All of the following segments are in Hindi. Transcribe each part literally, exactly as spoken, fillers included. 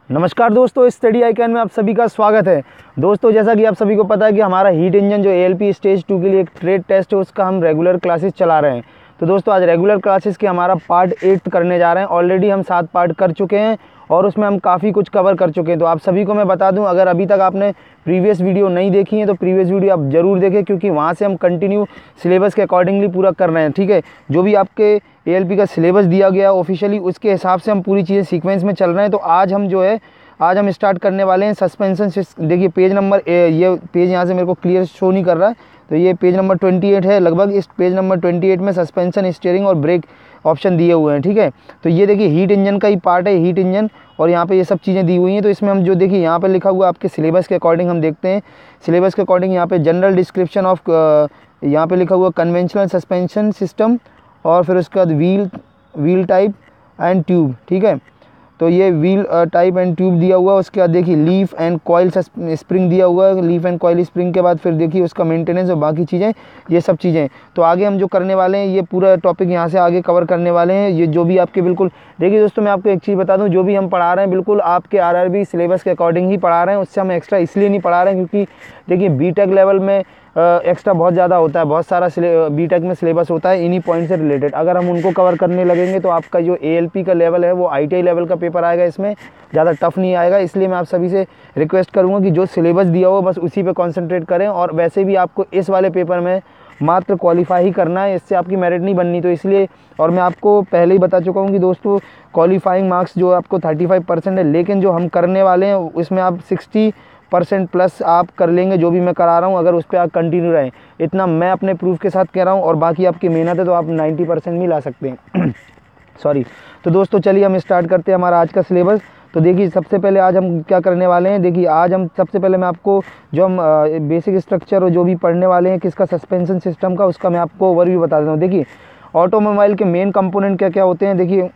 नमस्कार दोस्तों, स्टडी आइकन में आप सभी का स्वागत है। दोस्तों, जैसा कि आप सभी को पता है कि हमारा हीट इंजन जो A L P stage two के लिए एक ट्रेड टेस्ट है, उसका हम रेगुलर क्लासेस चला रहे हैं। तो दोस्तों, आज रेगुलर क्लासेस के हमारा पार्ट एट करने जा रहे हैं। ऑलरेडी हम सात पार्ट कर चुके हैं और उसमें हम काफ़ी कुछ कवर कर चुके हैं। तो आप सभी को मैं बता दूं, अगर अभी तक आपने प्रीवियस वीडियो नहीं देखी है तो प्रीवियस वीडियो आप ज़रूर देखें, क्योंकि वहाँ से हम कंटिन्यू सिलेबस के अकॉर्डिंगली पूरा कर रहे हैं। ठीक है, जो भी आपके ए एल पी का सिलेबस दिया गया ऑफिशियली, उसके हिसाब से हम पूरी चीज़ें सीक्वेंस में चल रहे हैं। तो आज हम जो है आज हम स्टार्ट करने वाले हैं सस्पेंशन। देखिए पेज नंबर, ये पेज यहाँ से मेरे को क्लियर शो नहीं कर रहा है, तो ये पेज नंबर अट्ठाईस है लगभग। इस पेज नंबर अट्ठाईस में सस्पेंशन, स्टीयरिंग और ब्रेक ऑप्शन दिए हुए हैं। ठीक है, तो ये देखिए हीट इंजन का ही पार्ट है, हीट इंजन, और यहाँ पे ये सब चीज़ें दी हुई हैं। तो इसमें हम जो देखिए यहाँ पे लिखा हुआ है आपके सिलेबस के अकॉर्डिंग हम देखते हैं। सिलेबस के अकॉर्डिंग यहाँ पे जनरल डिस्क्रिप्शन ऑफ, यहाँ पे लिखा हुआ कन्वेंशनल सस्पेंशन सिस्टम, और फिर उसके बाद wheel wheel type and tube. ठीक है, तो ये व्हील टाइप एंड ट्यूब दिया हुआ है। उसके बाद देखिए लीफ एंड कॉइल स्प्रिंग दिया हुआ है। लीफ एंड कॉइल स्प्रिंग के बाद फिर देखिए उसका मेंटेनेंस और बाकी चीज़ें, ये सब चीज़ें। तो आगे हम जो करने वाले हैं, ये पूरा टॉपिक यहाँ से आगे कवर करने वाले हैं। ये जो भी आपके बिल्कुल, देखिए दोस्तों, मैं आपको एक चीज़ बता दूँ, जो भी हम पढ़ा रहे हैं बिल्कुल आपके आर आर बी सिलेबस के अकॉर्डिंग ही पढ़ा रहे हैं। उससे हम एक्स्ट्रा इसलिए नहीं पढ़ा रहे हैं क्योंकि देखिए बी टेक लेवल में एक्स्ट्रा बहुत ज़्यादा होता है, बहुत सारा बी टेक में सिलेबस होता है इन्हीं पॉइंट से रिलेटेड। अगर हम उनको कवर करने लगेंगे तो आपका जो ए एल पी का लेवल है वो आई टी आई लेवल का पेपर आएगा, इसमें ज़्यादा टफ नहीं आएगा। इसलिए मैं आप सभी से रिक्वेस्ट करूँगा कि जो सिलेबस दिया हो बस उसी पे कंसंट्रेट करें। और वैसे भी आपको इस वाले पेपर में मात्र क्वालिफाई ही करना है, इससे आपकी मेरिट नहीं बननी। तो इसलिए, और मैं आपको पहले ही बता चुका हूँ कि दोस्तों क्वालिफाइंग मार्क्स जो आपको थर्टी फाइव परसेंट है, लेकिन जो हम करने वाले हैं उसमें आप सिक्सटी परसेंट प्लस आप कर लेंगे, जो भी मैं करा रहा हूँ, अगर उस पर आप कंटिन्यू रहें। इतना मैं अपने प्रूफ के साथ कह रहा हूँ, और बाकी आपकी मेहनत है तो आप नाइन्टी परसेंट भी ला सकते हैं। सॉरी। तो दोस्तों चलिए हम स्टार्ट करते हैं हमारा आज का सिलेबस। तो देखिए सबसे पहले आज हम क्या करने वाले हैं, देखिए आज हम सबसे पहले मैं आपको जो हम बेसिक स्ट्रक्चर और जो भी पढ़ने वाले हैं किसका, सस्पेंशन सिस्टम का, उसका मैं आपको ओवरव्यू बता देता हूँ। देखिए ऑटोमोबाइल के मेन कंपोनेंट क्या क्या होते हैं, देखिए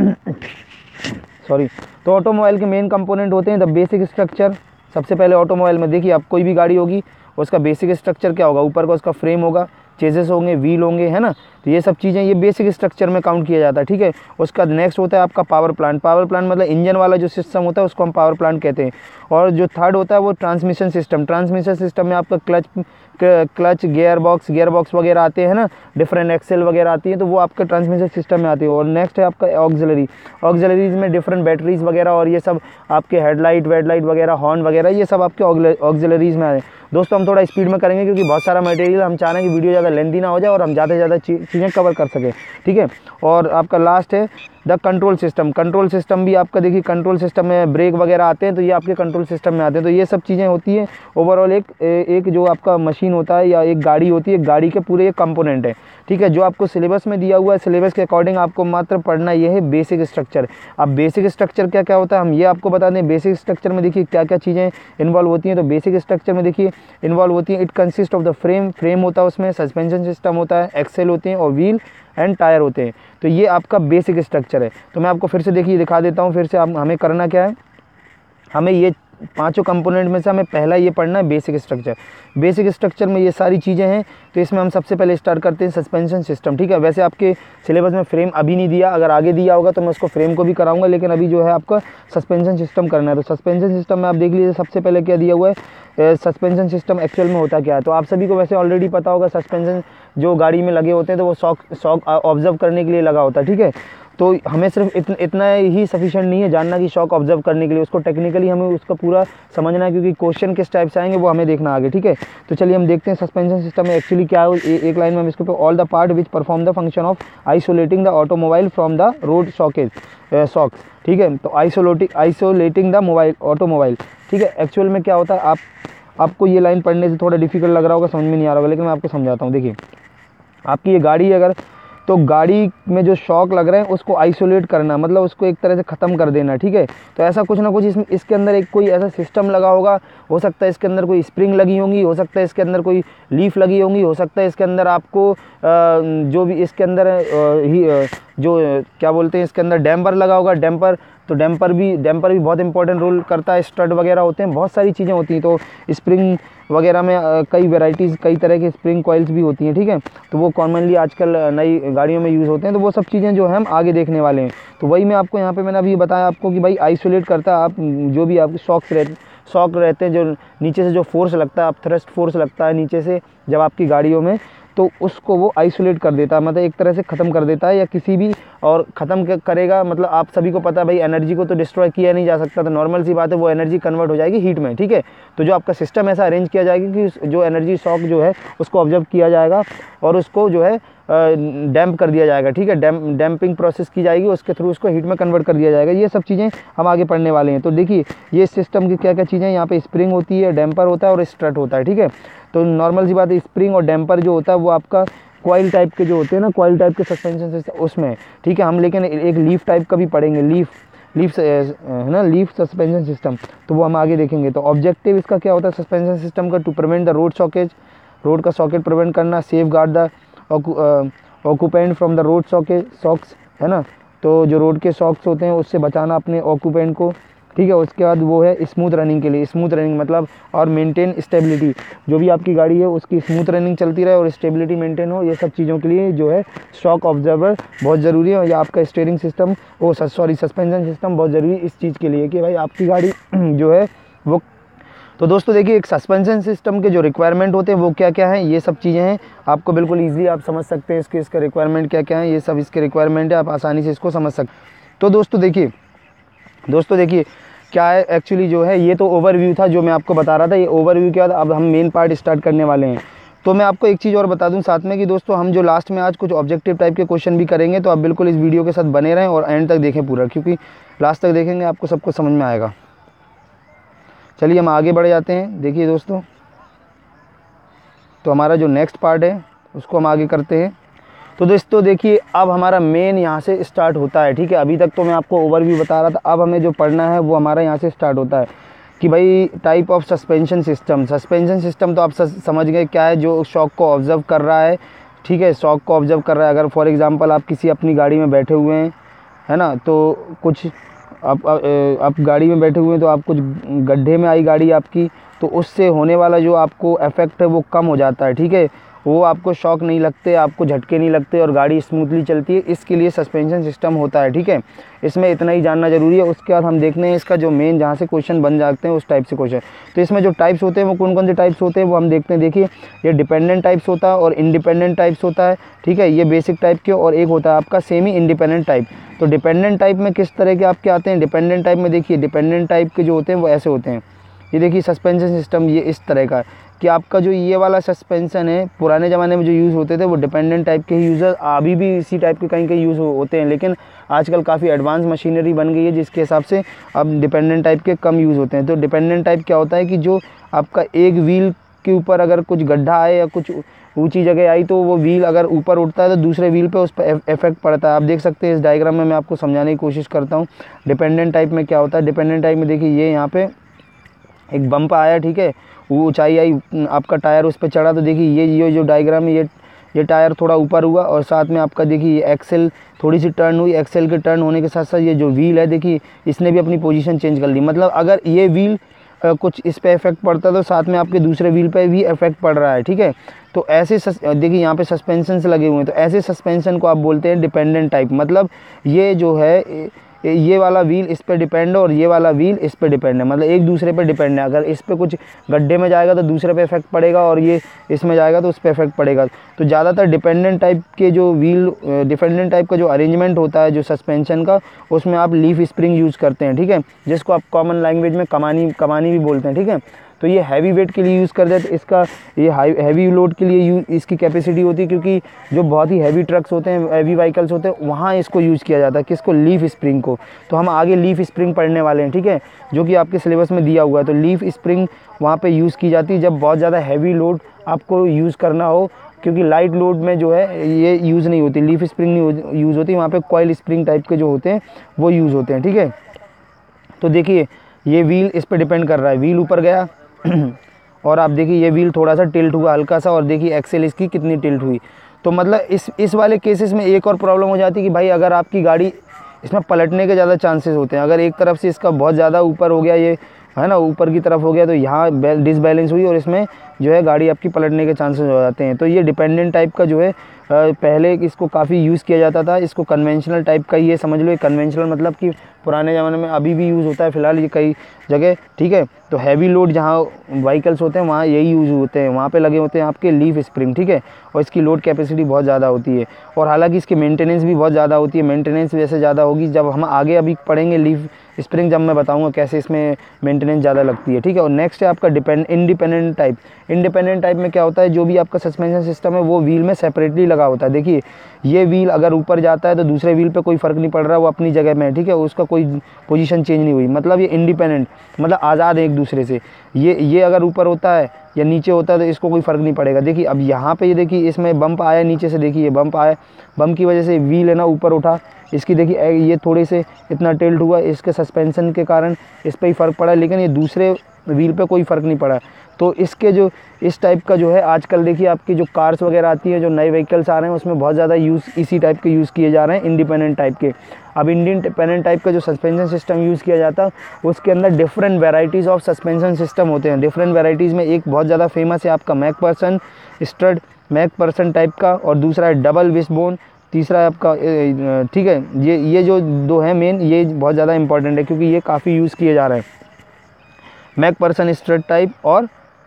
सॉरी तो ऑटोमोबाइल के मेन कंपोनेंट होते हैं द बेसिक स्ट्रक्चर। सबसे पहले ऑटोमोबाइल में देखिए आप कोई भी गाड़ी होगी उसका बेसिक स्ट्रक्चर क्या होगा, ऊपर का उसका फ्रेम होगा, चेजेस होंगे, व्हील होंगे, है ना। तो ये सब चीज़ें ये बेसिक स्ट्रक्चर में काउंट किया जाता है। ठीक है, उसका नेक्स्ट होता है आपका पावर प्लांट। पावर प्लांट मतलब इंजन वाला जो सिस्टम होता है उसको हम पावर प्लांट कहते हैं। और जो थर्ड होता है वो ट्रांसमिशन सिस्टम। ट्रांसमिशन सिस्टम में आपका clutch clutch gear box gear box वगैरह आते हैं ना, डिफरेंट एक्सेल वगैरह आती हैं, तो वो आपका ट्रांसमिशन सिस्टम में आती है। और नेक्स्ट है आपका ऑक्सिलरी। ऑक्सिलरीज में डिफरेंट बैटरीज वगैरह और ये सब आपके हेडलाइट वेडलाइट वगैरह, हॉर्न वगैरह, ये सब आपके ऑक्सिलरीज में आ रहे हैं। दोस्तों हम थोड़ा स्पीड में करेंगे क्योंकि बहुत सारा मटेरियल, हम चाह रहे हैं कि वीडियो ज़्यादा लेंथी ना हो जाए और हम ज़्यादा से ज़्यादा चीज़ें कवर कर सकें। ठीक है, और आपका लास्ट है the control system. Control system भी आपका देखिए कंट्रोल सिस्टम में ब्रेक वगैरह आते हैं, तो ये आपके कंट्रोल सिस्टम में आते हैं। तो ये सब चीज़ें होती हैं ओवरऑल एक एक जो आपका मशीन होता है या एक गाड़ी होती है, गाड़ी के पूरे एक कंपोनेंट है। ठीक है, जो आपको सिलेबस में दिया हुआ है, सिलेबस के अकॉर्डिंग आपको मात्र पढ़ना ये है बेसिक स्ट्रक्चर। अब बेसिक स्ट्रक्चर क्या क्या होता है हम ये आपको बता दें। बेसिक स्ट्रक्चर में देखिए क्या क्या चीज़ें इन्वॉल्व होती हैं। तो बेसिक स्ट्रक्चर में देखिए इन्वॉल्व होती है, it consist of the frame. Frame होता है, उसमें सस्पेंशन सिस्टम होता है, एक्सेल होते हैं और व्हील एंड टायर होते हैं। तो ये आपका बेसिक स्ट्रक्चर है। तो मैं आपको फिर से देखिए दिखा देता हूँ फिर से। आप हमें करना क्या है, हमें ये पांचों कंपोनेंट में से हमें पहला ये पढ़ना है बेसिक स्ट्रक्चर। बेसिक स्ट्रक्चर में ये सारी चीज़ें हैं। तो इसमें हम सबसे पहले स्टार्ट करते हैं सस्पेंशन सिस्टम। ठीक है, वैसे आपके सिलेबस में फ्रेम अभी नहीं दिया, अगर आगे दिया होगा तो मैं उसको फ्रेम को भी कराऊंगा, लेकिन अभी जो है आपका सस्पेंशन सिस्टम करना है। तो सस्पेंशन सिस्टम में आप देख लीजिए सबसे पहले क्या दिया हुआ है, सस्पेंशन सिस्टम एक्चुअल में होता क्या है। तो आप सभी को वैसे ऑलरेडी पता होगा, सस्पेंशन जो गाड़ी में लगे होते हैं तो वो शॉक शॉक ऑब्जर्व करने के लिए लगा होता है। ठीक है, तो हमें सिर्फ इतना इतना ही सफिशिएंट नहीं है जानना कि शॉक ऑब्जर्व करने के लिए, उसको टेक्निकली हमें उसका पूरा समझना है, क्योंकि क्वेश्चन किस टाइप से आएंगे वो हमें देखना आगे। ठीक है, तो चलिए हम देखते हैं सस्पेंशन सिस्टम में एक्चुअली क्या है। ए, एक लाइन में हम इसके ऊपर all the part which perform the function of isolating the automobile from the road shockage shocks. ठीक है, तो isolating isolating the mobile automobile. ठीक है, एक्चुअल में क्या होता है, आप आपको ये लाइन पढ़ने से थोड़ा डिफिकल्ट लग रहा होगा, समझ में नहीं आ रहा होगा, लेकिन मैं आपको समझाता हूँ। देखिए आपकी ये गाड़ी है अगर, तो गाड़ी में जो शॉक लग रहे हैं उसको आइसोलेट करना, मतलब उसको एक तरह से ख़त्म कर देना। ठीक है, तो ऐसा कुछ ना कुछ इसमें इसके अंदर एक कोई ऐसा सिस्टम लगा होगा, हो सकता है इसके अंदर कोई स्प्रिंग लगी होंगी, हो सकता है इसके अंदर कोई लीफ लगी होंगी, हो सकता है इसके अंदर आपको जो भी इसके अंदर ही जो क्या बोलते हैं इसके अंदर डैम्पर लगा होगा, डैम्पर तो डैम्पर भी डैम्पर भी बहुत इंपॉर्टेंट रोल करता है, स्ट्रट वगैरह होते हैं, बहुत सारी चीज़ें होती हैं। तो स्प्रिंग वगैरह में अ, कई वेराइटीज़, कई तरह के स्प्रिंग कॉइल्स भी होती हैं, ठीक है। तो वो कॉमनली आजकल नई गाड़ियों में यूज़ होते हैं। तो वो सब चीज़ें जो है हम आगे देखने वाले हैं। तो वही मैं आपको यहाँ पे मैंने अभी बताया आपको कि भाई आइसोलेट करता है, आप जो भी आपके शॉक्स रहते शॉक रहते हैं, जो नीचे से जो फोर्स लगता है, आप थ्रस्ट फोर्स लगता है नीचे से जब आपकी गाड़ियों में, तो उसको वो आइसोलेट कर देता है, मतलब एक तरह से ख़त्म कर देता है, या किसी भी और ख़त्म करेगा। मतलब आप सभी को पता है भाई एनर्जी को तो डिस्ट्रॉय किया नहीं जा सकता, तो नॉर्मल सी बात है वो एनर्जी कन्वर्ट हो जाएगी हीट में, ठीक है। तो जो आपका सिस्टम ऐसा अरेंज किया जाएगा कि जो एनर्जी शॉक जो है उसको ऑब्जर्व किया जाएगा और उसको जो है डैम्प कर दिया जाएगा, ठीक है। डैम्प डैम्पिंग प्रोसेस की जाएगी, उसके थ्रू उसको हीट में कन्वर्ट कर दिया जाएगा। ये सब चीज़ें हम आगे पढ़ने वाले हैं। तो देखिए ये सिस्टम की क्या क्या चीज़ें, यहाँ पे स्प्रिंग होती है, डैम्पर होता है और स्ट्रट होता है, ठीक है। तो नॉर्मल सी बात है, स्प्रिंग और डैम्पर जो होता है वो आपका कॉइल टाइप के जो होते हैं ना, कॉइल टाइप के सस्पेंशन सिस्टम उसमें, ठीक है। हम लेकिन एक लीफ टाइप का भी पढ़ेंगे, लीफ लीफ है ना, लीफ सस्पेंशन सिस्टम, तो वो हम आगे देखेंगे। तो ऑब्जेक्टिव इसका क्या होता है सस्पेंशन सिस्टम का, to prevent the road shockage, road का सॉकेट प्रिवेंट करना, safeguard the occupant from the road shockage shocks, है ना। तो जो रोड के सॉक्स होते हैं उससे बचाना अपने ऑक्यूपेंट को, ठीक है। उसके बाद वो है स्मूथ रनिंग के लिए, स्मूथ रनिंग मतलब और मेंटेन स्टेबिलिटी, जो भी आपकी गाड़ी है उसकी स्मूथ रनिंग चलती रहे और स्टेबिलिटी मेंटेन हो, ये सब चीज़ों के लिए जो है शॉक ऑब्जर्वर बहुत ज़रूरी है। या आपका steering system, oh sorry suspension system बहुत ज़रूरी इस चीज़ के लिए कि भाई आपकी गाड़ी जो है वो। तो दोस्तों देखिए एक सस्पेंशन सिस्टम के जो रिक्वायरमेंट होते हैं वो क्या क्या हैं, ये सब चीज़ें हैं, आपको बिल्कुल ईजिली आप समझ सकते हैं इसके इसका रिक्वायरमेंट क्या क्या है, ये सब इसके रिक्वायरमेंट है, आप आसानी से इसको समझ सकते हैं। तो दोस्तों देखिए दोस्तों देखिए क्या है एक्चुअली जो है, ये तो ओवरव्यू था जो मैं आपको बता रहा था। ये ओवरव्यू के बाद अब हम मेन पार्ट स्टार्ट करने वाले हैं। तो मैं आपको एक चीज़ और बता दूं साथ में कि दोस्तों हम जो लास्ट में आज कुछ ऑब्जेक्टिव टाइप के क्वेश्चन भी करेंगे, तो आप बिल्कुल इस वीडियो के साथ बने रहें और एंड तक देखें पूरा, क्योंकि लास्ट तक देखेंगे आपको सब कुछ समझ में आएगा। चलिए हम आगे बढ़ जाते हैं। देखिए दोस्तों, तो हमारा जो नेक्स्ट पार्ट है उसको हम आगे करते हैं। तो दोस्तों देखिए अब हमारा मेन यहाँ से स्टार्ट होता है, ठीक है। अभी तक तो मैं आपको ओवरव्यू बता रहा था, अब हमें जो पढ़ना है वो हमारा यहाँ से स्टार्ट होता है कि भाई type of suspension system. Suspension system तो आप समझ गए क्या है, जो शॉक को ऑब्जर्व कर रहा है, ठीक है। शॉक को ऑब्जर्व कर रहा है, अगर फॉर एग्जांपल आप किसी अपनी गाड़ी में बैठे हुए हैं, है ना, तो कुछ आप आप गाड़ी में बैठे हुए हैं तो आप कुछ गड्ढे में आई गाड़ी आपकी, तो उससे होने वाला जो आपको इफेक्ट है वो कम हो जाता है, ठीक है। वो आपको शॉक नहीं लगते, आपको झटके नहीं लगते और गाड़ी स्मूथली चलती है, इसके लिए सस्पेंशन सिस्टम होता है, ठीक है। इसमें इतना ही जानना ज़रूरी है। उसके बाद हम देखते हैं इसका जो मेन जहाँ से क्वेश्चन बन जाते हैं उस टाइप से क्वेश्चन। तो इसमें जो टाइप्स होते हैं वो कौन कौन से टाइप्स होते हैं वो हम देखते हैं। देखिए ये डिपेंडेंट टाइप्स होता है और इंडिपेंडेंट टाइप्स होता है, ठीक है। ये बेसिक टाइप के, और एक होता है आपका सेमी इंडिपेंडेंट टाइप। तो डिपेंडेंट टाइप में किस तरह के आपके आते हैं, डिपेंडेंट टाइप में देखिए डिपेंडेंट टाइप के जो होते हैं वो ऐसे होते हैं। ये देखिए सस्पेंशन सिस्टम ये इस तरह का है कि आपका जो ये वाला सस्पेंशन है पुराने ज़माने में जो यूज़ होते थे वो डिपेंडेंट टाइप के ही यूज़र, अभी भी इसी टाइप के कहीं कहीं यूज़ होते हैं, लेकिन आजकल काफ़ी एडवांस मशीनरी बन गई है जिसके हिसाब से अब डिपेंडेंट टाइप के कम यूज़ होते हैं। तो डिपेंडेंट टाइप क्या होता है कि जो आपका एक व्हील के ऊपर अगर कुछ गड्ढा आए या कुछ ऊंची जगह आई तो वो व्हील अगर ऊपर उठता है तो दूसरे व्हील पे उस पर इफेक्ट पड़ता है। आप देख सकते हैं इस डायग्राम में, मैं आपको समझाने की कोशिश करता हूँ डिपेंडेंट टाइप में क्या होता है। डिपेंडेंट टाइप में देखिए ये यहाँ पे एक बम्प आया, ठीक है, वो ऊंचाई आई, आपका टायर उस पर चढ़ा, तो देखिए ये ये जो डायग्राम है, ये ये टायर थोड़ा ऊपर हुआ और साथ में आपका देखिए ये एक्सेल थोड़ी सी टर्न हुई। एक्सेल के टर्न होने के साथ साथ ये जो व्हील है देखिए इसने भी अपनी पोजीशन चेंज कर ली। मतलब अगर ये व्हील कुछ इस पे इफेक्ट पड़ता है तो साथ में आपके दूसरे व्हील पे भी इफेक्ट पड़ रहा है, ठीक है। तो ऐसे देखिए यहाँ पे सस्पेंशन लगे हुए हैं, तो ऐसे सस्पेंशन को आप बोलते हैं डिपेंडेंट टाइप। मतलब ये जो है ये वाला व्हील इस पे डिपेंड है और ये वाला व्हील इस पे डिपेंड है, मतलब एक दूसरे पे डिपेंड है। अगर इस पे कुछ गड्ढे में जाएगा तो दूसरे पे इफेक्ट पड़ेगा और ये इसमें जाएगा तो उस पे इफेक्ट पड़ेगा। तो ज़्यादातर डिपेंडेंट टाइप के जो व्हील डिपेंडेंट टाइप का जो अरेंजमेंट होता है जो सस्पेंशन का, उसमें आप लीफ स्प्रिंग यूज़ करते हैं, ठीक है, जिसको आप कॉमन लैंग्वेज में कमानी कमानी भी बोलते हैं, ठीक है। तो ये हैवी वेट के लिए यूज़ करते हैं, तो इसका ये हाई हैवी लोड के लिए यूज इसकी कैपेसिटी होती है, क्योंकि जो बहुत ही हैवी ट्रक्स होते हैं, हैवी व्हीकल्स होते हैं, वहाँ इसको यूज़ किया जाता है, किसको, लीफ स्प्रिंग को। तो हम आगे लीफ स्प्रिंग पढ़ने वाले हैं, ठीक है, जो कि आपके सिलेबस में दिया हुआ है। तो लीफ स्प्रिंग वहाँ पे यूज़ की जाती है जब बहुत ज़्यादा हैवी लोड आपको यूज़ करना हो, क्योंकि लाइट लोड में जो है ये यूज़ नहीं होती, लीफ स्प्रिंग नहीं यूज़ होती, वहाँ पे कॉइल स्प्रिंग टाइप के जो होते हैं वो यूज़ होते हैं, ठीक है। तो देखिए ये व्हील इस पर डिपेंड कर रहा है, व्हील ऊपर गया और आप देखिए ये व्हील थोड़ा सा टिल्ट हुआ हल्का सा, और देखिए एक्सेल इसकी कितनी टिल्ट हुई। तो मतलब इस इस वाले केसेस में एक और प्रॉब्लम हो जाती है कि भाई अगर आपकी गाड़ी इसमें पलटने के ज़्यादा चांसेस होते हैं। अगर एक तरफ से इसका बहुत ज़्यादा ऊपर हो गया, ये है ना, ऊपर की तरफ हो गया, तो यहाँ डिसबैलेंस हुई और इसमें जो है गाड़ी आपकी पलटने के चांसेस हो जाते हैं। तो ये डिपेंडेंट टाइप का जो है पहले इसको काफ़ी यूज़ किया जाता था। इसको कन्वेंशनल टाइप का ये समझ लो, ये कन्वेंशनल मतलब कि पुराने ज़माने में, अभी भी यूज़ होता है फ़िलहाल ये कई जगह, ठीक है। तो हैवी लोड जहाँ व्हीकल्स होते हैं वहाँ यही यूज़ होते हैं, वहाँ पे लगे होते हैं आपके लीफ स्प्रिंग, ठीक है। और इसकी लोड कैपेसिटी बहुत ज़्यादा होती है और हालांकि इसकी मेंटेनेंस भी बहुत ज़्यादा होती है। मेंटेनेंस वैसे ज़्यादा होगी जब हम आगे अभी पढ़ेंगे लीफ स्प्रिंग, जब मैं बताऊंगा कैसे इसमें मेंटेनेंस ज़्यादा लगती है, ठीक है। और नेक्स्ट है आपका depend independent type. Independent type में क्या होता है, जो भी आपका सस्पेंशन सिस्टम है वो व्हील में सेपरेटली लगा होता है। देखिए ये व्हील अगर ऊपर जाता है तो दूसरे व्हील पे कोई फ़र्क नहीं पड़ रहा, वो अपनी जगह में है, ठीक है, उसका कोई पोजीशन चेंज नहीं हुई, मतलब ये इंडिपेंडेंट, मतलब आज़ाद है एक दूसरे से। ये ये अगर ऊपर होता है या नीचे होता है तो इसको कोई फ़र्क नहीं पड़ेगा। देखिए अब यहाँ पे ये देखिए इसमें बम्प आया नीचे से, देखिए ये बम्प आया, बम्प की वजह से व्हील है ना ऊपर उठा, इसकी देखिए ये थोड़े से इतना टिल्ट हुआ, इसके सस्पेंशन के कारण इस पर ही फ़र्क पड़ा, लेकिन ये दूसरे व्हील पे कोई फ़र्क नहीं पड़ा। तो इसके जो इस टाइप का जो है आजकल देखिए आपकी जो कार्स वगैरह आती हैं, जो नए व्हीकल्स आ रहे हैं उसमें बहुत ज़्यादा यूज़ इसी टाइप के यूज़ किए जा रहे हैं, इंडिपेंडेंट टाइप के। अब इंडिपेंडेंट टाइप का जो सस्पेंशन सिस्टम यूज़ किया जाता है उसके अंदर different varieties of suspension system होते हैं। डिफरेंट वेराइटीज़ में एक बहुत ज़्यादा फेमस है आपका मैकपर्सन स्ट्रड मैकपर्सन टाइप का, और दूसरा है डबल विशबोन, तीसरा है आपका, ठीक है। ये ये जो दो हैं मेन, ये बहुत ज़्यादा इंपॉर्टेंट है क्योंकि ये काफ़ी यूज़ किए जा रहे हैं, मैकपर्सन स्ट्रड टाइप और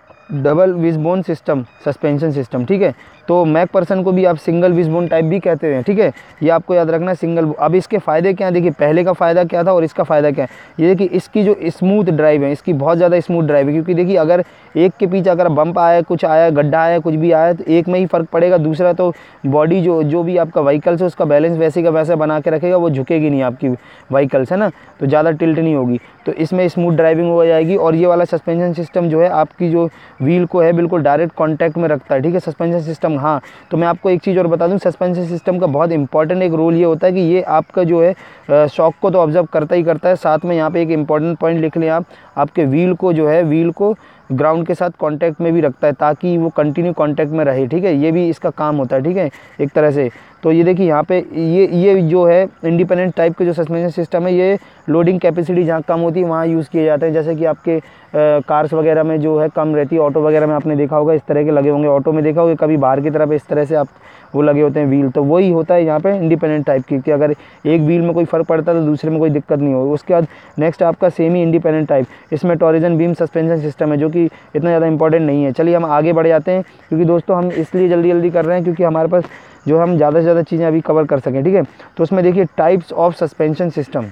double wishbone system suspension system, ठीक है। तो मैकपर्सन को भी आप सिंगल विशबोन टाइप भी कहते हैं, ठीक है, ये आपको याद रखना सिंगल। अब इसके फ़ायदे क्या हैं, देखिए पहले का फ़ायदा क्या था और इसका फ़ायदा क्या है। ये देखिए इसकी जो स्मूथ ड्राइव है, इसकी बहुत ज़्यादा स्मूथ ड्राइव है, क्योंकि देखिए अगर एक के पीछे अगर बम्प आया, कुछ आया, गड्ढा आया, कुछ भी आया, तो एक में ही फ़र्क पड़ेगा, दूसरा तो बॉडी जो जो भी आपका व्हीकल्स है उसका बैलेंस वैसे का वैसे बना के रखेगा, वो झुकेगी नहीं आपकी व्हीकल्स, है ना, तो ज़्यादा टिल्ट नहीं होगी, तो इसमें स्मूथ ड्राइविंग हो जाएगी। और ये वाला सस्पेंशन सिस्टम जो है आपकी जो व्हील को है बिल्कुल डायरेक्ट कॉन्टैक्ट में रखता है, ठीक है, सस्पेंशन सिस्टम। हाँ, तो मैं आपको एक चीज़ और बता दूं, सस्पेंशन सिस्टम का बहुत इंपॉर्टेंट एक रोल ये होता है कि ये आपका जो है शॉक को तो ऑब्जर्व करता ही करता है, साथ में यहाँ पे एक इंपॉर्टेंट पॉइंट लिख लें आप, आपके व्हील को जो है व्हील को ग्राउंड के साथ कांटेक्ट में भी रखता है ताकि वो कंटिन्यू कांटेक्ट में रहे, ठीक है, ये भी इसका काम होता है, ठीक है, एक तरह से। तो ये देखिए यहाँ पे ये ये जो है इंडिपेंडेंट टाइप के जो सस्पेंशन सिस्टम है, ये लोडिंग कैपेसिटी जहाँ कम होती है वहाँ यूज़ किए जाते हैं, जैसे कि आपके कार्स वगैरह में जो है कम रहती है, ऑटो वगैरह में आपने देखा होगा इस तरह के लगे होंगे, ऑटो में देखा होगा कभी बाहर की तरफ इस तरह से आप वो लगे होते हैं व्हील, तो वही होता है यहाँ पे इंडिपेंडेंट टाइप की, कि अगर एक व्हील में कोई फ़र्क पड़ता है तो दूसरे में कोई दिक्कत नहीं होगी। उसके बाद नेक्स्ट आपका सेमी इंडिपेंडेंट टाइप, इसमें टॉरिजन बीम सस्पेंशन सिस्टम है जो कि इतना ज़्यादा इंपॉर्टेंट नहीं है। चलिए हम आगे बढ़ जाते हैं, क्योंकि दोस्तों हम इसलिए जल्दी जल्दी कर रहे हैं क्योंकि हमारे पास जो हम ज़्यादा से ज़्यादा चीज़ें अभी कवर कर सकें, ठीक है। तो उसमें देखिए types of suspension system,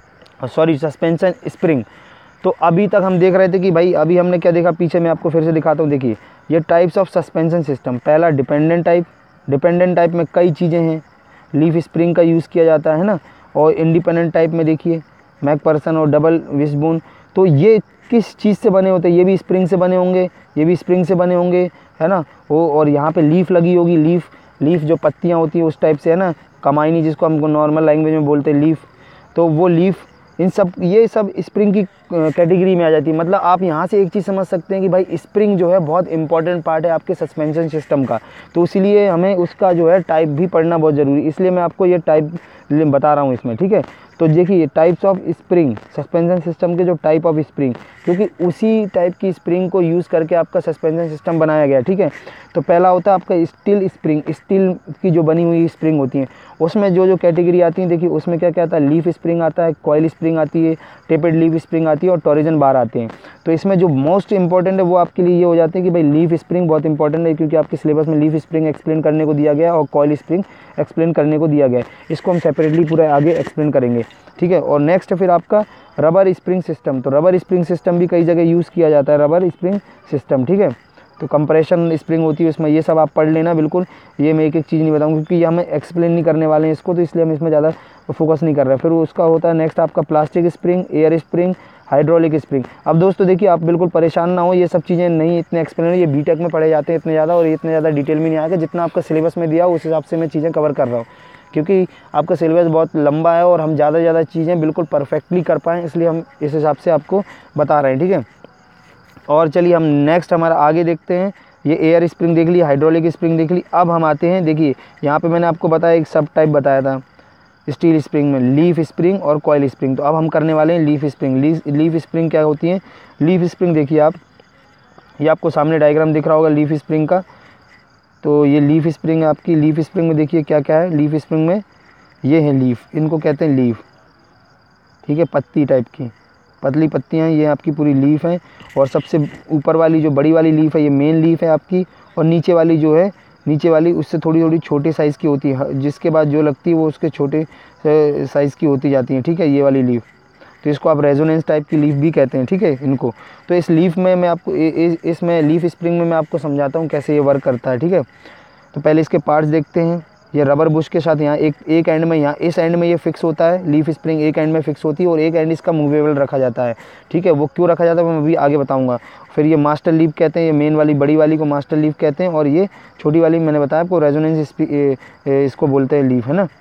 sorry suspension spring. तो अभी तक हम देख रहे थे कि भाई अभी हमने क्या देखा, पीछे मैं आपको फिर से दिखाता हूँ, देखिए ये टाइप्स ऑफ सस्पेंशन सिस्टम। पहला डिपेंडेंट टाइप, डिपेंडेंट टाइप में कई चीज़ें हैं, लीफ स्प्रिंग का यूज़ किया जाता है ना, और इंडिपेंडेंट टाइप में देखिए मैकपर्सन और डबल विशबोन। तो ये किस चीज़ से बने होते हैं, ये भी स्प्रिंग से बने होंगे, ये भी स्प्रिंग से बने होंगे, है ना, वो, और यहाँ पे लीफ लगी होगी, लीफ लीफ जो पत्तियाँ होती है उस टाइप से, है ना, कमाइनी जिसको हम नॉर्मल लैंग्वेज में बोलते हैं लीफ, तो वो लीफ, इन सब ये सब स्प्रिंग की कैटेगरी में आ जाती है। मतलब आप यहाँ से एक चीज़ समझ सकते हैं कि भाई स्प्रिंग जो है बहुत इंपॉर्टेंट पार्ट है आपके सस्पेंशन सिस्टम का, तो इसीलिए हमें उसका जो है टाइप भी पढ़ना बहुत ज़रूरी, इसलिए मैं आपको ये टाइप बता रहा हूँ इसमें, ठीक है। तो देखिए types of spring, suspension system के जो टाइप ऑफ स्प्रिंग, क्योंकि उसी टाइप की स्प्रिंग को यूज़ करके आपका सस्पेंशन सिस्टम बनाया गया, ठीक है। तो पहला होता है आपका स्टील स्प्रिंग, स्टील की जो बनी हुई स्प्रिंग होती है, उसमें जो जो कैटेगरी आती है देखिए उसमें क्या क्या आता है, लीफ स्प्रिंग आता है, कॉइल स्प्रिंग आती है, टेपेड लीफ स्प्रिंग आती है और टॉरिजन बार आते हैं। तो इसमें जो मोस्ट इंपॉर्टेंट है वो आपके लिए ये हो जाते हैं कि भाई लीफ स्प्रिंग बहुत इंपॉर्टेंट है, क्योंकि आपके सिलेबस में लीफ स्प्रिंग एक्सप्लेन करने को दिया गया है और कॉइल स्प्रिंग एक्सप्लेन करने को दिया गया है, इसको हम सेपरेटली पूरा आगे एक्सप्लेन करेंगे, ठीक है। और नेक्स्ट फिर आपका रबर स्प्रिंग सिस्टम, तो रबर स्प्रिंग सिस्टम भी कई जगह यूज़ किया जाता है, रबर स्प्रिंग सिस्टम, ठीक है। तो कंप्रेशन स्प्रिंग होती है उसमें, ये सब आप पढ़ लेना बिल्कुल, ये मैं एक एक चीज़ नहीं बताऊंगा क्योंकि ये हमें एक्सप्लेन नहीं करने वाले हैं इसको, तो इसलिए हम इसमें ज़्यादा फोकस नहीं कर रहे हैं। फिर उसका होता है नेक्स्ट आपका plastic spring, air spring, hydraulic spring. अब दोस्तों देखिए आप बिल्कुल परेशान ना हो, ये सब चीज़ें नहीं इतने एक्सप्लेन, ये बीटेक में पढ़े जाते हैं इतने ज़्यादा, और ये इतने ज़्यादा डिटेल में नहीं आएगा, जितना आपका सिलेबस में दिया उस हिसाब से मैं चीज़ें कवर कर रहा हूँ, क्योंकि आपका सिलेबस बहुत लंबा है और हम ज़्यादा से ज़्यादा चीज़ें बिल्कुल परफेक्टली कर पाएँ, इसलिए हम इस हिसाब से आपको बता रहे हैं, ठीक है। और चलिए हम नेक्स्ट हमारा आगे देखते हैं, ये एयर स्प्रिंग देख ली, हाइड्रोलिक स्प्रिंग देख ली। अब हम आते हैं, देखिए यहाँ पे मैंने आपको बताया एक सब टाइप बताया था, स्टील स्प्रिंग में लीफ स्प्रिंग और कॉइल स्प्रिंग। तो अब हम करने वाले हैं leaf spring. Leaf leaf spring क्या होती है? लीफ स्प्रिंग देखिए आप, ये आपको सामने डायग्राम दिख रहा होगा लीफ स्प्रिंग का। तो ये लीफ स्प्रिंग आपकी, लीफ स्प्रिंग में देखिए क्या क्या है। लीफ स्प्रिंग में ये है लीफ, इनको कहते हैं लीफ, ठीक है, पत्ती टाइप की, पतली पत्तियाँ, ये आपकी पूरी लीफ हैं। और सबसे ऊपर वाली जो बड़ी वाली लीफ है ये मेन लीफ है आपकी, और नीचे वाली जो है, नीचे वाली उससे थोड़ी थोड़ी छोटे साइज़ की होती है, जिसके बाद जो लगती है वो उसके छोटे साइज़ की होती जाती है, ठीक है, ये वाली लीफ। तो इसको आप रेजोनेंस टाइप की लीफ भी कहते हैं, ठीक है इनको। तो इस लीफ में मैं आपको इसमें लीफ स्प्रिंग में मैं आपको समझाता हूँ कैसे ये वर्क करता है, ठीक है। तो पहले इसके पार्ट्स देखते हैं। ये रबर बुश के साथ यहाँ एक एक एंड में, यहाँ इस एंड में ये फिक्स होता है, लीफ स्प्रिंग एक एंड में फिक्स होती है और एक एंड इसका मूवेबल रखा जाता है, ठीक है। वो क्यों रखा जाता है मैं अभी आगे बताऊंगा। फिर ये मास्टर लीफ कहते हैं, ये मेन वाली बड़ी वाली को मास्टर लीफ कहते हैं, और ये छोटी वाली मैंने बताया आपको रेजोनेंस इसको बोलते हैं लीफ, है ना।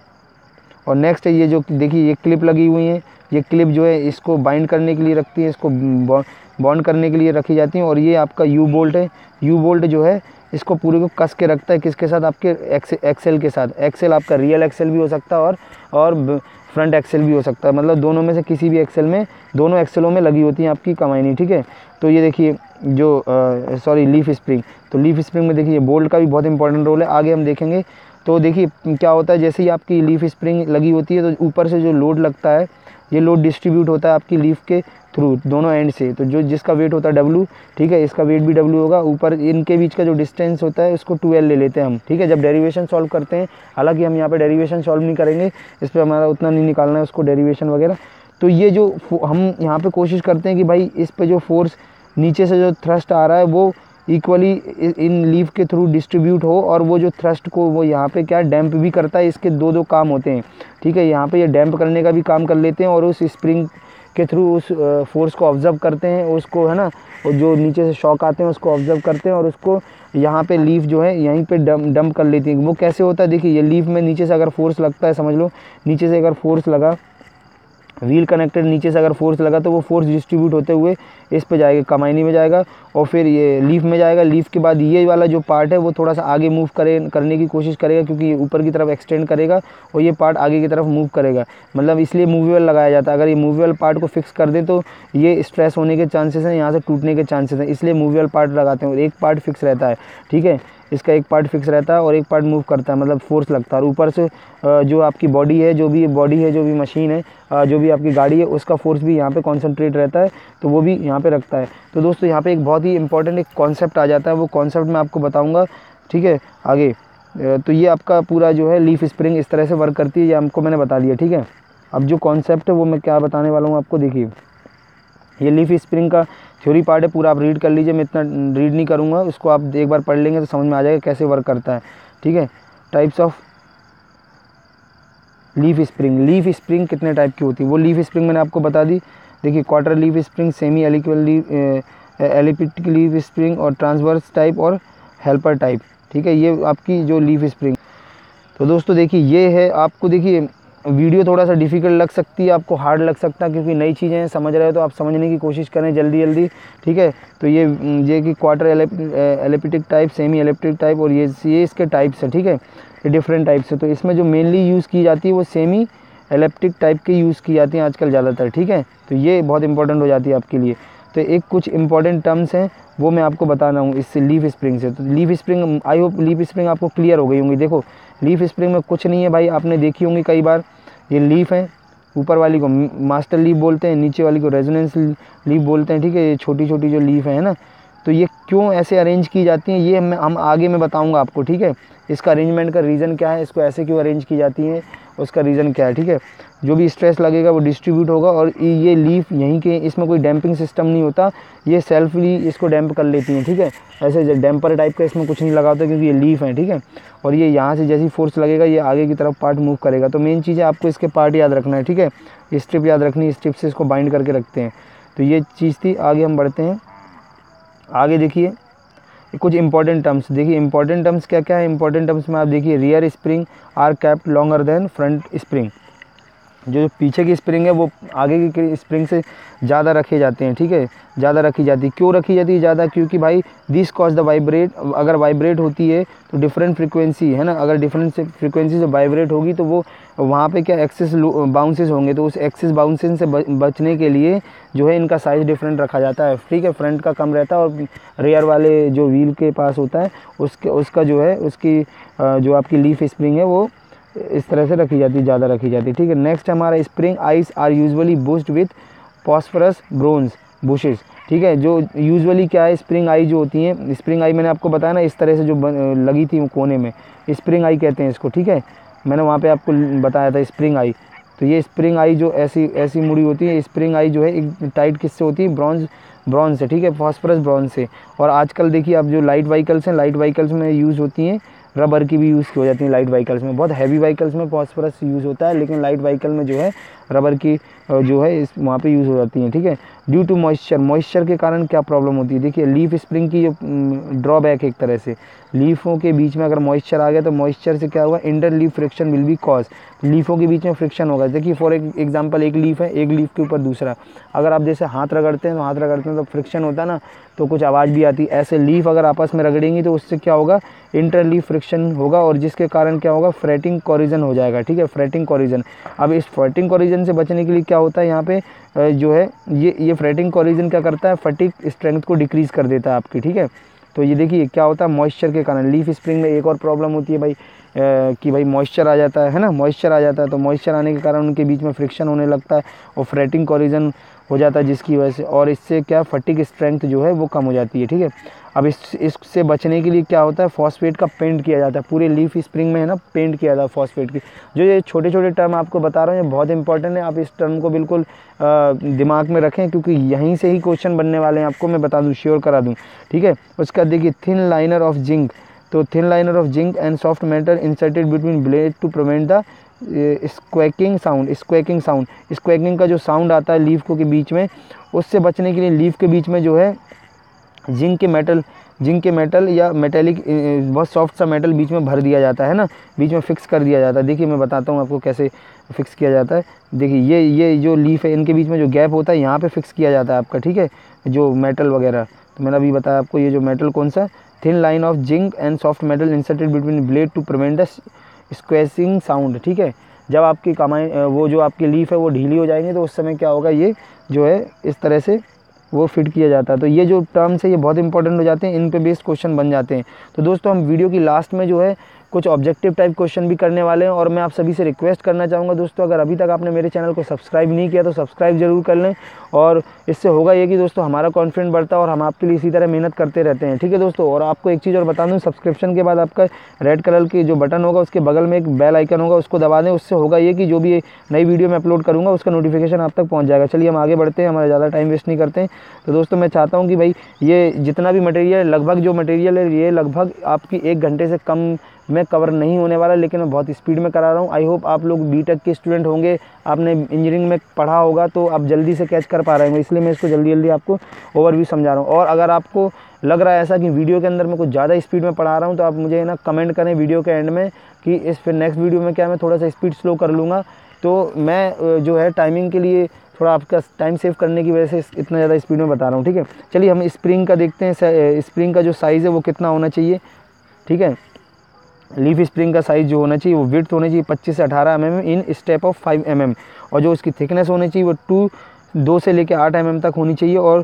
और नेक्स्ट है ये जो देखिए ये क्लिप लगी हुई है, ये क्लिप जो है इसको बाइंड करने के लिए रखती है, इसको बॉन्ड करने के लिए रखी जाती हैं। और ये आपका यू बोल्ट है, यू बोल्ट जो है इसको पूरे को कस के रखता है, किसके साथ? आपके एक्सेल के साथ। एक्सेल आपका रियल एक्सेल भी हो सकता है और और फ्रंट एक्सेल भी हो सकता है, मतलब दोनों में से किसी भी एक्सेल में, दोनों एक्सेलों में लगी होती है आपकी कमाइनी, ठीक है। तो ये देखिए जो सॉरी लीफ स्प्रिंग, तो लीफ स्प्रिंग में देखिए बोल्ट का भी बहुत इंपॉर्टेंट रोल है, आगे हम देखेंगे। तो देखिए क्या होता है, जैसे ही आपकी लीफ स्प्रिंग लगी होती है तो ऊपर से जो लोड लगता है, ये लोड डिस्ट्रीब्यूट होता है आपकी लीफ के थ्रू दोनों एंड से। तो जो जिसका वेट होता है डब्लू, ठीक है, इसका वेट भी डब्लू होगा। ऊपर इनके बीच का जो डिस्टेंस होता है उसको टू एल ले लेते हैं हम, ठीक है, जब डेरिवेशन सॉल्व करते हैं। हालांकि हम यहाँ पे डेरिवेशन सॉल्व नहीं करेंगे, इस पर हमारा उतना नहीं निकालना है उसको डेरिवेशन वगैरह। तो ये जो हम यहाँ पे कोशिश करते हैं कि भाई इस पे जो फोर्स नीचे से जो थ्रस्ट आ रहा है वो इक्वली इन लीफ के थ्रू डिस्ट्रीब्यूट हो, और वो जो थ्रस्ट को वो यहाँ पे क्या डैम्प भी करता है। इसके दो दो काम होते हैं, ठीक है। यहाँ पे ये डैम्प करने का भी काम कर लेते हैं और उस स्प्रिंग के थ्रू उस फोर्स को ऑब्जर्व करते हैं, उसको, है ना, और जो नीचे से शॉक आते हैं उसको ऑब्जर्व करते हैं और उसको यहाँ पे लीफ जो है यहीं पे डम डंप कर लेती है। वो कैसे होता है? देखिए ये लीफ में नीचे से अगर फोर्स लगता है, समझ लो नीचे से अगर फोर्स लगा, व्हील कनेक्टेड, नीचे से अगर फोर्स लगा तो वो फोर्स डिस्ट्रीब्यूट होते हुए इस पे जाएगा, कमाइनी में जाएगा, और फिर ये लीफ में जाएगा। लीफ के बाद ये वाला जो पार्ट है वो थोड़ा सा आगे मूव करे करने की कोशिश करेगा, क्योंकि ये ऊपर की तरफ एक्सटेंड करेगा और ये पार्ट आगे की तरफ मूव करेगा, मतलब इसलिए मूवेबल लगाया जाता है। अगर ये मूवेबल पार्ट को फिक्स कर दें तो ये स्ट्रेस होने के चांसेस हैं, यहाँ से टूटने के चांसेस हैं, इसलिए मूवेबल पार्ट लगाते हैं और एक पार्ट फिक्स रहता है, ठीक है। इसका एक पार्ट फिक्स रहता है और एक पार्ट मूव करता है, मतलब फोर्स लगता है। और ऊपर से जो आपकी बॉडी है, जो भी बॉडी है, जो भी मशीन है, जो भी आपकी गाड़ी है, उसका फोर्स भी यहाँ पे कॉन्सेंट्रेट रहता है, तो वो भी यहाँ पे रखता है। तो दोस्तों यहाँ पे एक बहुत ही इंपॉर्टेंट एक कॉन्सेप्ट आ जाता है, वो कॉन्सेप्ट मैं आपको बताऊँगा, ठीक है, आगे। तो ये आपका पूरा जो है लीफ स्प्रिंग इस तरह से वर्क करती है, ये आपको मैंने बता दिया, ठीक है। अब जो कॉन्सेप्ट है वो मैं क्या बताने वाला हूँ आपको, देखिए ये लीफ स्प्रिंग का थ्योरी पार्ट है, पूरा आप रीड कर लीजिए, मैं इतना रीड नहीं करूँगा, उसको आप एक बार पढ़ लेंगे तो समझ में आ जाएगा कैसे वर्क करता है, ठीक है। Types of leaf spring, leaf spring कितने टाइप की होती है वो लीफ स्प्रिंग मैंने आपको बता दी। देखिए quarter leaf spring, semi elliptical leaf elliptic leaf spring, और ट्रांसवर्स टाइप और हेल्पर टाइप, ठीक है, ये आपकी जो लीफ स्प्रिंग। तो दोस्तों देखिए ये है, आपको देखिए वीडियो थोड़ा सा डिफ़िकल्ट लग सकती है, आपको हार्ड लग सकता है, क्योंकि नई चीज़ें हैं, समझ रहे हो तो आप समझने की कोशिश करें जल्दी जल्दी, ठीक है। तो ये ये कि quarter elliptic type, semi elliptic type, और ये ये इसके टाइप्स है, ठीक है, ये डिफरेंट टाइप्स है। तो इसमें जो मेनली यूज़ की जाती है वो सेमी एलिप्टिक टाइप की यूज़ की जाती हैं आजकल ज़्यादातर, ठीक है। तो ये बहुत इंपॉर्टेंट हो जाती है आपके लिए। तो एक कुछ इंपॉर्टेंट टर्म्स हैं वो मैं आपको बताना हूँ इससे लीफ स्प्रिंग से। तो leaf spring, I hope leaf spring आपको क्लियर हो गई होंगी। देखो लीफ स्प्रिंग में कुछ नहीं है भाई, आपने देखी होंगी कई बार, ये लीफ है, ऊपर वाली को मास्टर लीफ बोलते हैं, नीचे वाली को रेजोनेंस लीफ बोलते हैं, ठीक है। ये छोटी छोटी जो लीफ है ना, तो ये क्यों ऐसे अरेंज की जाती हैं ये मैं हम आगे मैं बताऊंगा आपको, ठीक है। इसका अरेंजमेंट का रीज़न क्या है, इसको ऐसे क्यों अरेंज की जाती है, उसका रीज़न क्या है, ठीक है। जो भी स्ट्रेस लगेगा वो डिस्ट्रीब्यूट होगा, और ये लीफ यहीं के, इसमें कोई डैम्पिंग सिस्टम नहीं होता, ये सेल्फली इसको डैम्प कर लेती हैं, ठीक है। ऐसे डैम्पर टाइप का इसमें कुछ नहीं लगा होता, क्योंकि ये लीफ है, ठीक है। और ये यहाँ से जैसी फोर्स लगेगा ये आगे की तरफ पार्ट मूव करेगा। तो मेन चीज़ है आपको इसके पार्ट याद रखना है, ठीक है। स्ट्रिप याद रखनी, स्ट्रिप से इसको बाइंड करके रखते हैं। तो ये चीज़ थी। आगे हम बढ़ते हैं, आगे देखिए कुछ इंपॉर्टेंट टर्म्स। देखिए इंपॉर्टेंट टर्म्स क्या क्या है, इंपॉर्टेंट टर्म्स में आप देखिए rear spring are capped longer than front spring. जो जो पीछे की स्प्रिंग है वो आगे की स्प्रिंग से ज़्यादा रखे जाते हैं, ठीक है, ज़्यादा रखी जाती है। क्यों रखी जाती है ज़्यादा, क्योंकि भाई दिस कॉज द वाइब्रेट, अगर वाइब्रेट होती है तो डिफरेंट फ्रीक्वेंसी है ना, अगर डिफरेंट फ्रीक्वेंसी से वाइब्रेट होगी तो वो वहाँ पे क्या एक्सिस बाउंसेस होंगे, तो उस एक्सिस बाउंसिंग से बचने के लिए जो है इनका साइज़ डिफरेंट रखा जाता है, ठीक है। फ्रंट का कम रहता है और रियर वाले जो व्हील के पास होता है उसके उसका जो है उसकी जो आपकी लीफ स्प्रिंग है वो इस तरह से रखी जाती है, ज़्यादा रखी जाती है, ठीक है। नेक्स्ट हमारा spring eyes are usually bushed with phosphorus bronze bushes, ठीक है। जो यूजुअली क्या है, स्प्रिंग आई जो होती हैं, स्प्रिंग आई मैंने आपको बताया ना इस तरह से जो लगी थी वो कोने में, स्प्रिंग आई कहते हैं इसको, ठीक है। मैंने वहाँ पे आपको बताया था स्प्रिंग आई। तो ये स्प्रिंग आई जो ऐसी ऐसी मुड़ी होती है, स्प्रिंग आई जो है एक टाइट किससे होती है, ब्रॉन्ज ब्रॉन्ज से, ठीक है, फॉस्फोरस ब्रॉन्ज से। और आजकल देखिए अब जो लाइट व्हीकल्स हैं, लाइट व्हीकल्स में यूज़ होती हैं, रबर की भी यूज़ की हो जाती है लाइट व्हीकल्स में। बहुत हैवी व्हीकल्स में फॉस्फोरस यूज़ होता है, लेकिन लाइट व्हीकल में जो है रबर की जो है इस वहाँ पे यूज़ हो जाती है, ठीक है। ड्यू टू मॉइस्चर, मॉइस्चर के कारण क्या प्रॉब्लम होती है, देखिए लीफ स्प्रिंग की जो ड्रॉबैक एक तरह से, लीफों के बीच में अगर मॉइस्चर आ गया तो मॉइस्चर से क्या होगा, inter leaf friction will be cause, लीफों के बीच में फ्रिक्शन होगा। देखिए फॉर एग्जांपल एक लीफ है, एक लीफ के ऊपर दूसरा, अगर आप जैसे हाथ रगड़ते हैं तो हाथ रगड़ते हैं तो फ्रिक्शन होता है ना, तो कुछ आवाज़ भी आती है। ऐसे लीफ अगर आपस में रगड़ेंगी तो उससे क्या होगा, इंटर लीफ फ्रिक्शन होगा और जिसके कारण क्या होगा, फ्रेटिंग कोरिजन हो जाएगा, ठीक है, फ्रेटिंग कोरिजन। अब इस फ्रेटिंग कोरिजन से बचने के लिए क्या होता है यहाँ पे जो है ये ये फ्रेटिंग कोरिजन क्या करता है, फटीग स्ट्रेंथ को डिक्रीज़ कर देता है आपकी, ठीक है। तो ये देखिए क्या होता है, मॉइस्चर के कारण लीफ स्प्रिंग में एक और प्रॉब्लम होती है भाई आ, कि भाई मॉइस्चर आ जाता है है ना, मॉइस्चर आ जाता है, तो मॉइस्चर आने के कारण उनके बीच में फ्रिक्शन होने लगता है और फ्रेटिंग कोरिजन हो जाता है जिसकी वजह से, और इससे क्या फटीग स्ट्रेंथ जो है वो कम हो जाती है, ठीक है। अब इस इससे बचने के लिए क्या होता है, फॉस्फेट का पेंट किया जाता है पूरे लीफ स्प्रिंग में, है ना, पेंट किया जाता है फॉस्फेट की। जो ये छोटे छोटे टर्म आपको बता रहा हूँ ये बहुत इंपॉर्टेंट है, आप इस टर्म को बिल्कुल आ, दिमाग में रखें क्योंकि यहीं से ही क्वेश्चन बनने वाले हैं, आपको मैं बता दूँ, श्योर करा दूँ, ठीक है। उसका देखिए थिन लाइनर ऑफ जिंक, तो thin liner of zinc and soft metal inserted between blade to prevent the squeaking sound, squeaking sound, squeaking का जो साउंड आता है लीफ को के बीच में, उससे बचने के लिए लीफ के बीच में जो है जिंक के मेटल जिंक के मेटल या मेटेलिक बहुत सॉफ्ट सा मेटल बीच में भर दिया जाता है ना, बीच में फिक्स कर दिया जाता है। देखिए मैं बताता हूँ आपको कैसे फिक्स किया जाता है। देखिए ये ये जो लीफ है इनके बीच में जो गैप होता है यहाँ पे फिक्स किया जाता है आपका, ठीक है, जो मेटल वगैरह। तो मैंने अभी बताया आपको ये जो मेटल कौन सा, thin line of zinc and soft metal inserted between blade to prevent the squashing sound, ठीक है। जब आपकी कमाई वो जो आपकी लीफ है वो ढीली हो जाएंगे तो उस समय क्या होगा, ये जो है इस तरह से वो फिट किया जाता है। तो ये जो टर्म्स है ये बहुत इंपॉर्टेंट हो जाते हैं, इन पे बेस्ड क्वेश्चन बन जाते हैं। तो दोस्तों हम वीडियो की लास्ट में जो है कुछ ऑब्जेक्टिव टाइप क्वेश्चन भी करने वाले हैं, और मैं आप सभी से रिक्वेस्ट करना चाहूँगा दोस्तों, अगर अभी तक आपने मेरे चैनल को सब्सक्राइब नहीं किया तो सब्सक्राइब जरूर कर लें, और इससे होगा ये कि दोस्तों हमारा कॉन्फिडेंस बढ़ता है और हम आपके लिए इसी तरह मेहनत करते रहते हैं, ठीक है दोस्तों। और आपको एक चीज़ और बता दूँ, सब्सक्रिप्शन के बाद आपका रेड कलर की जो बटन होगा उसके बगल में एक बेल आइकन होगा, उसको दबा दें। उससे होगा ये कि जो भी नई वीडियो मैं अपलोड करूँगा उसका नोटिफिकेशन आप तक पहुँच जाएगा। चलिए हम आगे बढ़ते हैं, हमारा ज़्यादा टाइम वेस्ट नहीं करते हैं। तो दोस्तों मैं चाहता हूँ कि भाई ये जितना भी मटेरियल, लगभग जो मटेरियल है ये लगभग आपकी एक घंटे से कम में कवर नहीं होने वाला, लेकिन मैं बहुत स्पीड में करा रहा हूँ। आई होप आप लोग बीटेक के स्टूडेंट होंगे, आपने इंजीनियरिंग में पढ़ा होगा तो आप जल्दी से कैच कर पा रहे होंगे, इसलिए मैं इसको जल्दी जल्दी आपको ओवरव्यू समझा रहा हूँ। और अगर आपको लग रहा है ऐसा कि वीडियो के अंदर मैं कुछ ज़्यादा स्पीड में पढ़ा रहा हूँ तो आप मुझे ना कमेंट करें वीडियो के एंड में कि इस फिर नेक्स्ट वीडियो में क्या मैं थोड़ा सा स्पीड स्लो कर लूँगा, तो मैं जो है टाइमिंग के लिए थोड़ा आपका टाइम सेव करने की वजह से इतना ज़्यादा स्पीड में बता रहा हूँ, ठीक है। चलिए हम स्प्रिंग का देखते हैं, स्प्रिंग का जो साइज़ है वो कितना होना चाहिए, ठीक है। लीफ स्प्रिंग का साइज़ जो होना चाहिए वो विड्थ होना चाहिए पच्चीस से अठारह M M in step of five M M, और जो उसकी थिकनेस होनी चाहिए वो टू दो से लेकर आठ एम एम तक होनी चाहिए, और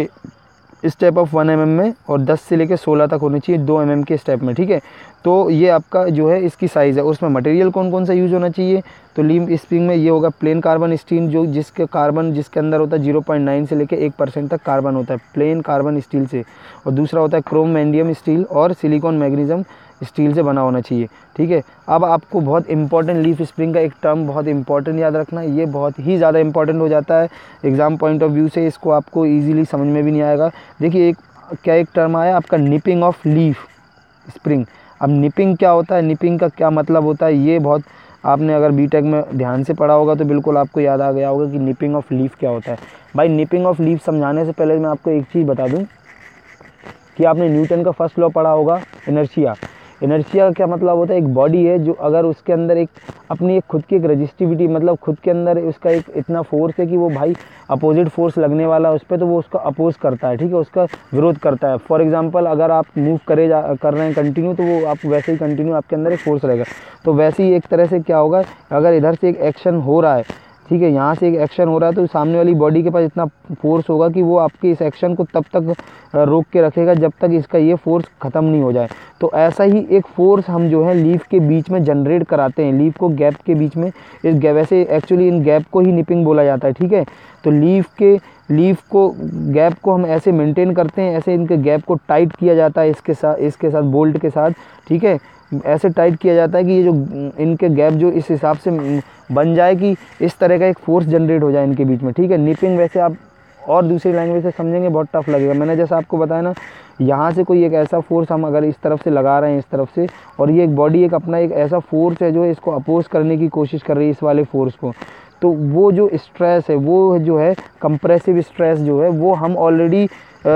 step of one M M में, और दस से लेकर सोलह तक होनी चाहिए दो एम एम के स्टेप में, ठीक है। तो ये आपका जो है इसकी साइज़ है। उसमें मटेरियल कौन कौन सा यूज़ होना चाहिए, तो लीफ स्प्रिंग में ये होगा प्लेन कार्बन स्टील, जो जिसके कार्बन जिसके अंदर होता है जीरो पॉइंट नाइन से लेकर एक परसेंट तक कार्बन होता है प्लेन कार्बन स्टील से, और दूसरा होता है क्रोम मैंडियम स्टील और सिलिकॉन मैग्नीशियम स्टील से बना होना चाहिए, ठीक है। अब आपको बहुत इंपॉर्टेंट लीफ स्प्रिंग का एक टर्म बहुत इंपॉर्टेंट याद रखना, ये बहुत ही ज़्यादा इंपॉर्टेंट हो जाता है एग्जाम पॉइंट ऑफ व्यू से, इसको आपको इजीली समझ में भी नहीं आएगा। देखिए एक क्या एक टर्म आया आपका निपिंग ऑफ लीफ स्प्रिंग। अब निपिंग क्या होता है, निपिंग का क्या मतलब होता है, ये बहुत आपने अगर बीटेक में ध्यान से पढ़ा होगा तो बिल्कुल आपको याद आ गया होगा कि निपिंग ऑफ लीफ क्या होता है। भाई निपिंग ऑफ लीफ समझाने से पहले मैं आपको एक चीज़ बता दूँ कि आपने न्यूटन का फर्स्ट लॉ पढ़ा होगा, इनर्शिया। इनर्शिया का क्या मतलब होता है, एक बॉडी है जो अगर उसके अंदर एक अपनी एक खुद की एक रजिस्टिविटी, मतलब खुद के अंदर उसका एक इतना फोर्स है कि वो भाई अपोजिट फोर्स लगने वाला है उस पर, तो वो उसका अपोज करता है, ठीक है, उसका विरोध करता है। फॉर एग्जांपल अगर आप मूव करे जा कर रहे हैं कंटिन्यू, तो वो आप वैसे ही कंटिन्यू आपके अंदर एक फोर्स रहेगा। तो वैसे ही एक तरह से क्या होगा, अगर इधर से एक एक्शन हो रहा है, ठीक है, यहाँ से एक एक्शन हो रहा है, तो सामने वाली बॉडी के पास इतना फोर्स होगा कि वो आपके इस एक्शन को तब तक रोक के रखेगा जब तक इसका ये फोर्स ख़त्म नहीं हो जाए। तो ऐसा ही एक फोर्स हम जो है लीफ के बीच में जनरेट कराते हैं, लीफ को गैप के बीच में, इस गैप, वैसे एक्चुअली इन गैप को ही निपिंग बोला जाता है, ठीक है। तो लीफ के लीफ को गैप को हम ऐसे मेंटेन करते हैं, ऐसे इनके गैप को टाइट किया जाता है इसके साथ इसके साथ बोल्ट के साथ, ठीक है, ऐसे टाइट किया जाता है कि ये जो इनके गैप जो इस हिसाब से बन जाए कि इस तरह का एक फोर्स जनरेट हो जाए इनके बीच में, ठीक है। निपिंग वैसे आप और दूसरी लैंग्वेज से समझेंगे बहुत टफ लगेगा। मैंने जैसा आपको बताया ना, यहाँ से कोई एक ऐसा फोर्स हम अगर इस तरफ से लगा रहे हैं, इस तरफ से, और ये एक बॉडी एक अपना एक ऐसा फोर्स है जो है इसको अपोज करने की कोशिश कर रही है इस वाले फोर्स को, तो वो जो स्ट्रेस है वो जो है कंप्रेसिव स्ट्रेस जो है वो हम ऑलरेडी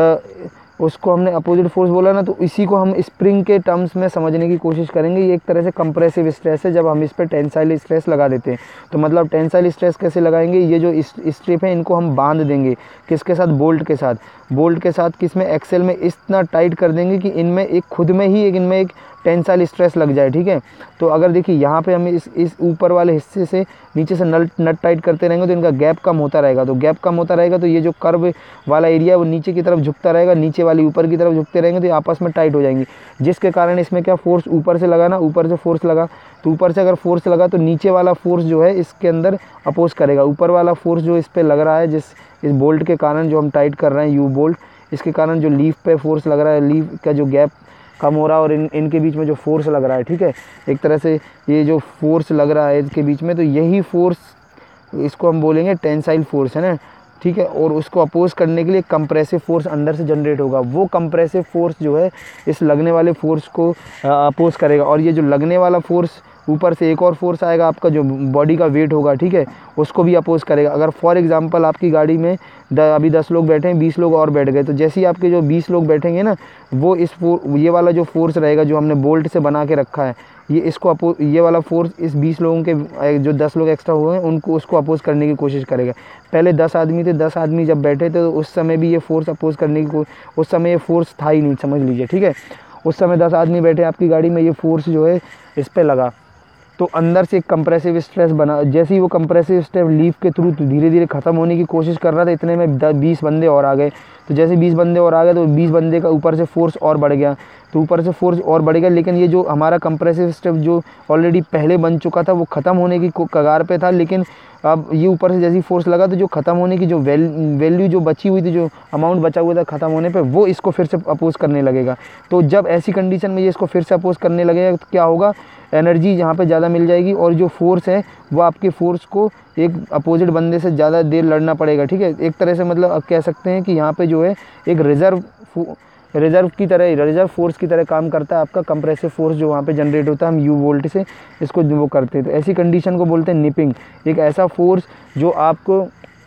उसको हमने अपोजिट फोर्स बोला ना, तो इसी को हम स्प्रिंग के टर्म्स में समझने की कोशिश करेंगे। ये एक तरह से कंप्रेसिव स्ट्रेस है जब हम इस पर टेंसाइल स्ट्रेस लगा देते हैं। तो मतलब टेंसाइल स्ट्रेस कैसे लगाएंगे, ये जो स्ट्रिप है इनको हम बांध देंगे किसके साथ, बोल्ट के साथ, बोल्ट के साथ किसमें, एक्सेल में इतना टाइट कर देंगे कि इनमें एक खुद में ही एक इनमें एक टेंसाइल स्ट्रेस लग जाए, ठीक है। तो अगर देखिए यहाँ पे हम इस इस ऊपर वाले हिस्से से नीचे से नट नट टाइट करते रहेंगे तो इनका गैप कम होता रहेगा, तो गैप कम होता रहेगा तो ये जो कर्व वाला एरिया है वो नीचे की तरफ झुकता रहेगा, नीचे वाली ऊपर की तरफ झुकते रहेंगे, तो ये आपस में टाइट हो जाएंगी, जिसके कारण इसमें क्या फोर्स ऊपर से लगा ना, ऊपर से फोर्स लगा, तो ऊपर से अगर फोर्स लगा तो नीचे वाला फोर्स जो है इसके अंदर अपोज करेगा, ऊपर वाला फोर्स जो इस पर लग रहा है, जिस इस बोल्ट के कारण जो हम टाइट कर रहे हैं यू बोल्ट, इसके कारण जो लीफ पे फोर्स लग रहा है, लीफ का जो गैप कम हो रहा है और इन इनके बीच में जो फोर्स लग रहा है, ठीक है, एक तरह से ये जो फोर्स लग रहा है इसके बीच में, तो यही फोर्स इसको हम बोलेंगे टेंसाइल फोर्स, है ना, ठीक है। और उसको अपोज करने के लिए कंप्रेसिव फोर्स अंदर से जनरेट होगा, वो कंप्रेसिव फोर्स जो है इस लगने वाले फोर्स को अपोज करेगा, और ये जो लगने वाला फोर्स ऊपर से एक और फोर्स आएगा आपका जो बॉडी का वेट होगा, ठीक है, उसको भी अपोज करेगा। अगर फॉर एग्जांपल आपकी गाड़ी में द, अभी दस लोग बैठे हैं, बीस लोग और बैठ गए, तो जैसे ही आपके जो बीस लोग बैठेंगे ना, वो इस ये वाला जो फोर्स रहेगा जो हमने बोल्ट से बना के रखा है, ये इसको अपोज, ये वाला फोर्स इस बीस लोगों के जो दस लोग एक्स्ट्रा हुए हैं उनको उसको अपोज करने की कोशिश करेगा। पहले दस आदमी थे, दस आदमी जब बैठे थे तो उस समय भी ये फोर्स अपोज करने की, उस समय ये फोर्स था ही नहीं, समझ लीजिए, ठीक है। उस समय दस आदमी बैठे आपकी गाड़ी में, ये फोर्स जो है इस पर लगा, तो अंदर से एक कंप्रेसिव स्ट्रेस बना। जैसे ही वो कंप्रेसिव स्ट्रेस लीफ के थ्रू धीरे धीरे ख़त्म होने की कोशिश कर रहा था, इतने में बीस बंदे और आ गए, तो जैसे बीस बंदे और आ गए तो बीस बंदे का ऊपर से फोर्स और बढ़ गया, तो ऊपर से फोर्स और बढ़ गया, लेकिन ये जो हमारा कंप्रेसिव स्ट्रेस जो ऑलरेडी पहले बन चुका था वो ख़त्म होने की कगार पे था, लेकिन अब ये ऊपर से जैसी फोर्स लगा तो जो ख़त्म होने की जो वैल्यू जो बची हुई थी, जो अमाउंट बचा हुआ था ख़त्म होने पे, वो इसको फिर से अपोज करने लगेगा। तो जब ऐसी कंडीशन में ये इसको फिर से अपोज करने लगेगा तो क्या होगा, एनर्जी यहाँ पे ज़्यादा मिल जाएगी, और जो फोर्स है वो आपके फोर्स को एक अपोजिट बंदे से ज़्यादा देर लड़ना पड़ेगा, ठीक है। एक तरह से मतलब आप कह सकते हैं कि यहाँ पे जो है एक रिज़र्व रिज़र्व की तरह, रिज़र्व फोर्स की तरह काम करता है आपका कंप्रेसिव फोर्स जो वहाँ पे जनरेट होता है, हम यू वोल्ट से इसको वो करते हैं। तो ऐसी कंडीशन को बोलते हैं निपिंग, एक ऐसा फोर्स जो आपको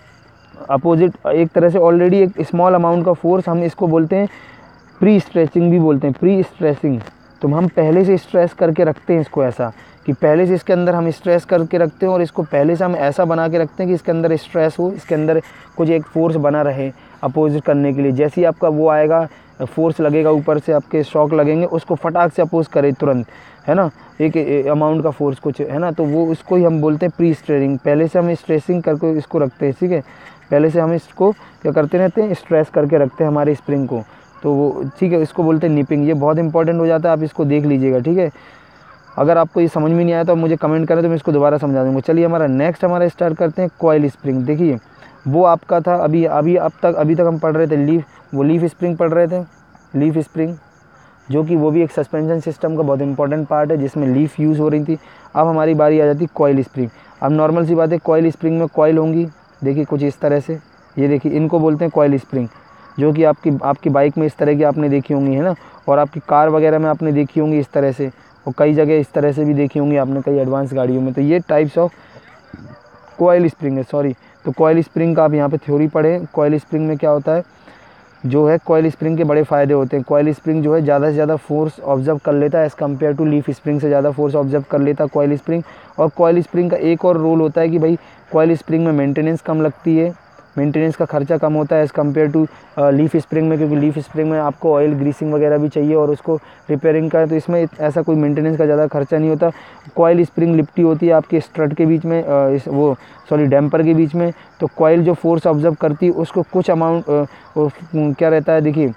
अपोजिट, एक तरह से ऑलरेडी एक स्मॉल अमाउंट का फोर्स, हम इसको बोलते हैं प्री स्ट्रेचिंग भी बोलते हैं, प्री स्ट्रेसिंग। तो हम पहले से स्ट्रेस करके रखते हैं इसको, ऐसा कि पहले से इसके अंदर हम स्ट्रेस करके रखते हैं, और इसको पहले से हम ऐसा बना के रखते हैं कि इसके अंदर स्ट्रेस हो, इसके अंदर कुछ एक फोर्स बना रहे अपोजिट करने के लिए। जैसे ही आपका वो आएगा, फोर्स लगेगा ऊपर से, आपके शॉक लगेंगे, उसको फटाक से अपोज करे तुरंत, है ना, एक अमाउंट का फोर्स कुछ, है ना, तो वो उसको ही हम बोलते हैं प्री स्ट्रेसिंग। पहले से हम स्ट्रेसिंग करके इसको रखते हैं, ठीक है, पहले से हम इसको क्या करते रहते हैं, स्ट्रेस करके रखते हैं हमारे स्प्रिंग को, तो वो ठीक है, इसको बोलते हैं निपिंग। ये बहुत इंपॉर्टेंट हो जाता है, आप इसको देख लीजिएगा, ठीक है। अगर आपको ये समझ में नहीं आया तो आप मुझे कमेंट करें तो मैं इसको दोबारा समझा दूँगा। चलिए हमारा नेक्स्ट हमारा स्टार्ट करते हैं कॉइल स्प्रिंग। देखिए वो आपका था अभी अभी अब तक अभी तक हम पढ़ रहे थे लीफ, वो लीफ स्प्रिंग पढ़ रहे थे, लीफ स्प्रिंग, जो कि वो भी एक सस्पेंशन सिस्टम का बहुत इंपॉर्टेंट पार्ट है जिसमें लीफ यूज़ हो रही थी। अब हमारी बारी आ जाती कॉइल स्प्रिंग। अब नॉर्मल सी बात है, कॉइल स्प्रिंग में कॉइल होंगी, देखिए कुछ इस तरह से, ये देखिए इनको बोलते हैं कॉइल स्प्रिंग, जो कि आपकी आपकी बाइक में इस तरह की आपने देखी होंगी, है ना, और आपकी कार वगैरह में आपने देखी होंगी इस तरह से, और कई जगह इस तरह से भी देखी होंगी आपने कई एडवांस गाड़ियों में। तो ये टाइप्स ऑफ कॉइल स्प्रिंग है, सॉरी। तो कॉइल स्प्रिंग का आप यहाँ पे थ्योरी पढ़ें। कॉइल स्प्रिंग में क्या होता है, जो है कॉइल स्प्रिंग के बड़े फ़ायदे होते हैं। कॉइल स्प्रिंग जो है ज़्यादा से ज़्यादा फोर्स ऑब्जर्व कर लेता है as compare to leaf spring से ज़्यादा फोर्स ऑब्जर्व कर लेता है कॉइल स्प्रिंग। और कॉइल स्प्रिंग का एक और रोल होता है कि भाई कॉइल स्प्रिंग में मेंटेनेंस कम लगती है, मेंटेनेंस का खर्चा कम होता है as compare to leaf spring में, क्योंकि लीफ स्प्रिंग में आपको ऑयल ग्रीसिंग वगैरह भी चाहिए और उसको रिपेयरिंग का, तो इसमें ऐसा कोई मेंटेनेंस का ज़्यादा खर्चा नहीं होता। कॉइल स्प्रिंग लिपटी होती है आपके स्ट्रट के बीच में, uh, इस वो सॉरी डैम्पर के बीच में, तो कॉइल जो फोर्स ऑब्जर्व करती है उसको कुछ अमाउंट uh, क्या रहता है, देखिए